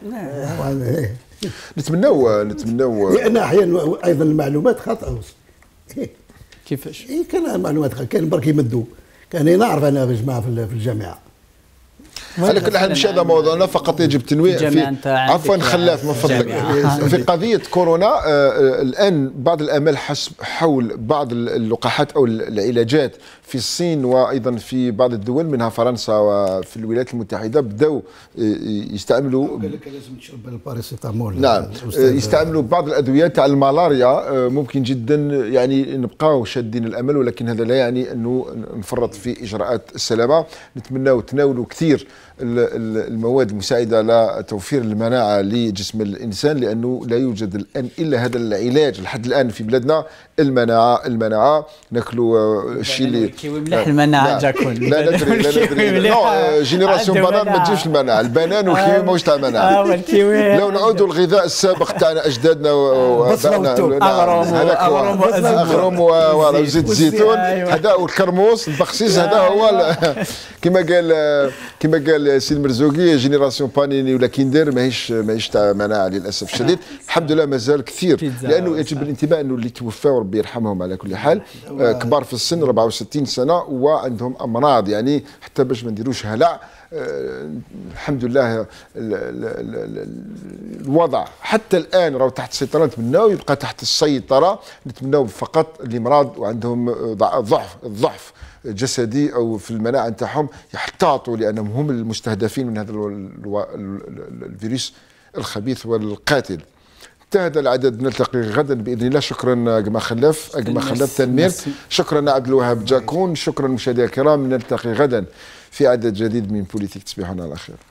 نتمناو نتمناو لان احيانا ايضا المعلومات خاطئه. كيفاش؟ إيه كان معلومات كان برك يمدوا، كان نعرف انا في جماعه في الجامعه. على كل حال مش هذا موضوعنا، فقط يجب التنويه في عفوا خلاف من فضلك في قضيه كورونا. آه الان بعض الامال حسب حول بعض اللقاحات او العلاجات في الصين وايضا في بعض الدول منها فرنسا وفي الولايات المتحده بداوا يستعملوا قال لك لازم تشرب الباراسيتامول. نعم يستعملوا بعض الادويه تاع الملاريا. آه ممكن جدا يعني نبقاو شادين الامل، ولكن هذا لا يعني انه نفرط في اجراءات السلامه. نتمناو تناولوا كثير المواد المساعده لتوفير المناعه لجسم الانسان، لانه لا يوجد الان الا هذا العلاج لحد الان في بلادنا، المناعه المناعه ناكلوا الشيء اللي الكيوي مليح المناعه جاكون. لا ندري لا ندري نو جينيراسيون بنان ما تجيبش المناعه، البنان والكيوي ماهوش تاع مناعه. لو نعودوا للغذاء السابق تاعنا اجدادنا وابائنا هذاك اغرم وزيت الزيتون هذا والكرموس البخسيس هذا هو كما قال كما قال سي المرزوقي جينيراسيون بانيني ولا كيندر ماهيش ماهيش تاع مناعه للاسف الشديد. الحمد لله مازال كثير، لانه يجب الانتباه انه اللي توفاوا ربي يرحمهم على كل حال كبار في السن أربعة وستين سنه وعندهم امراض، يعني حتى باش ما نديروش هلع. أه الحمد لله ال ال ال الوضع حتى الان راهو تحت السيطره، نتمناو يبقى تحت السيطره. نتمناو فقط اللي مرض وعندهم ضعف الضعف جسدي او في المناعه نتاعهم يحتاطوا، لانهم هم المستهدفين من هذا الفيروس الخبيث والقاتل. انتهى هذا العدد، نلتقي غدا باذن الله. شكرا اجمع خلاف اجمع خلاف تنمير، شكرا عبد الوهاب جاكون، شكرا مشاهدينا الكرام. نلتقي غدا في عدد جديد من بوليتيك. تصبحون على خير.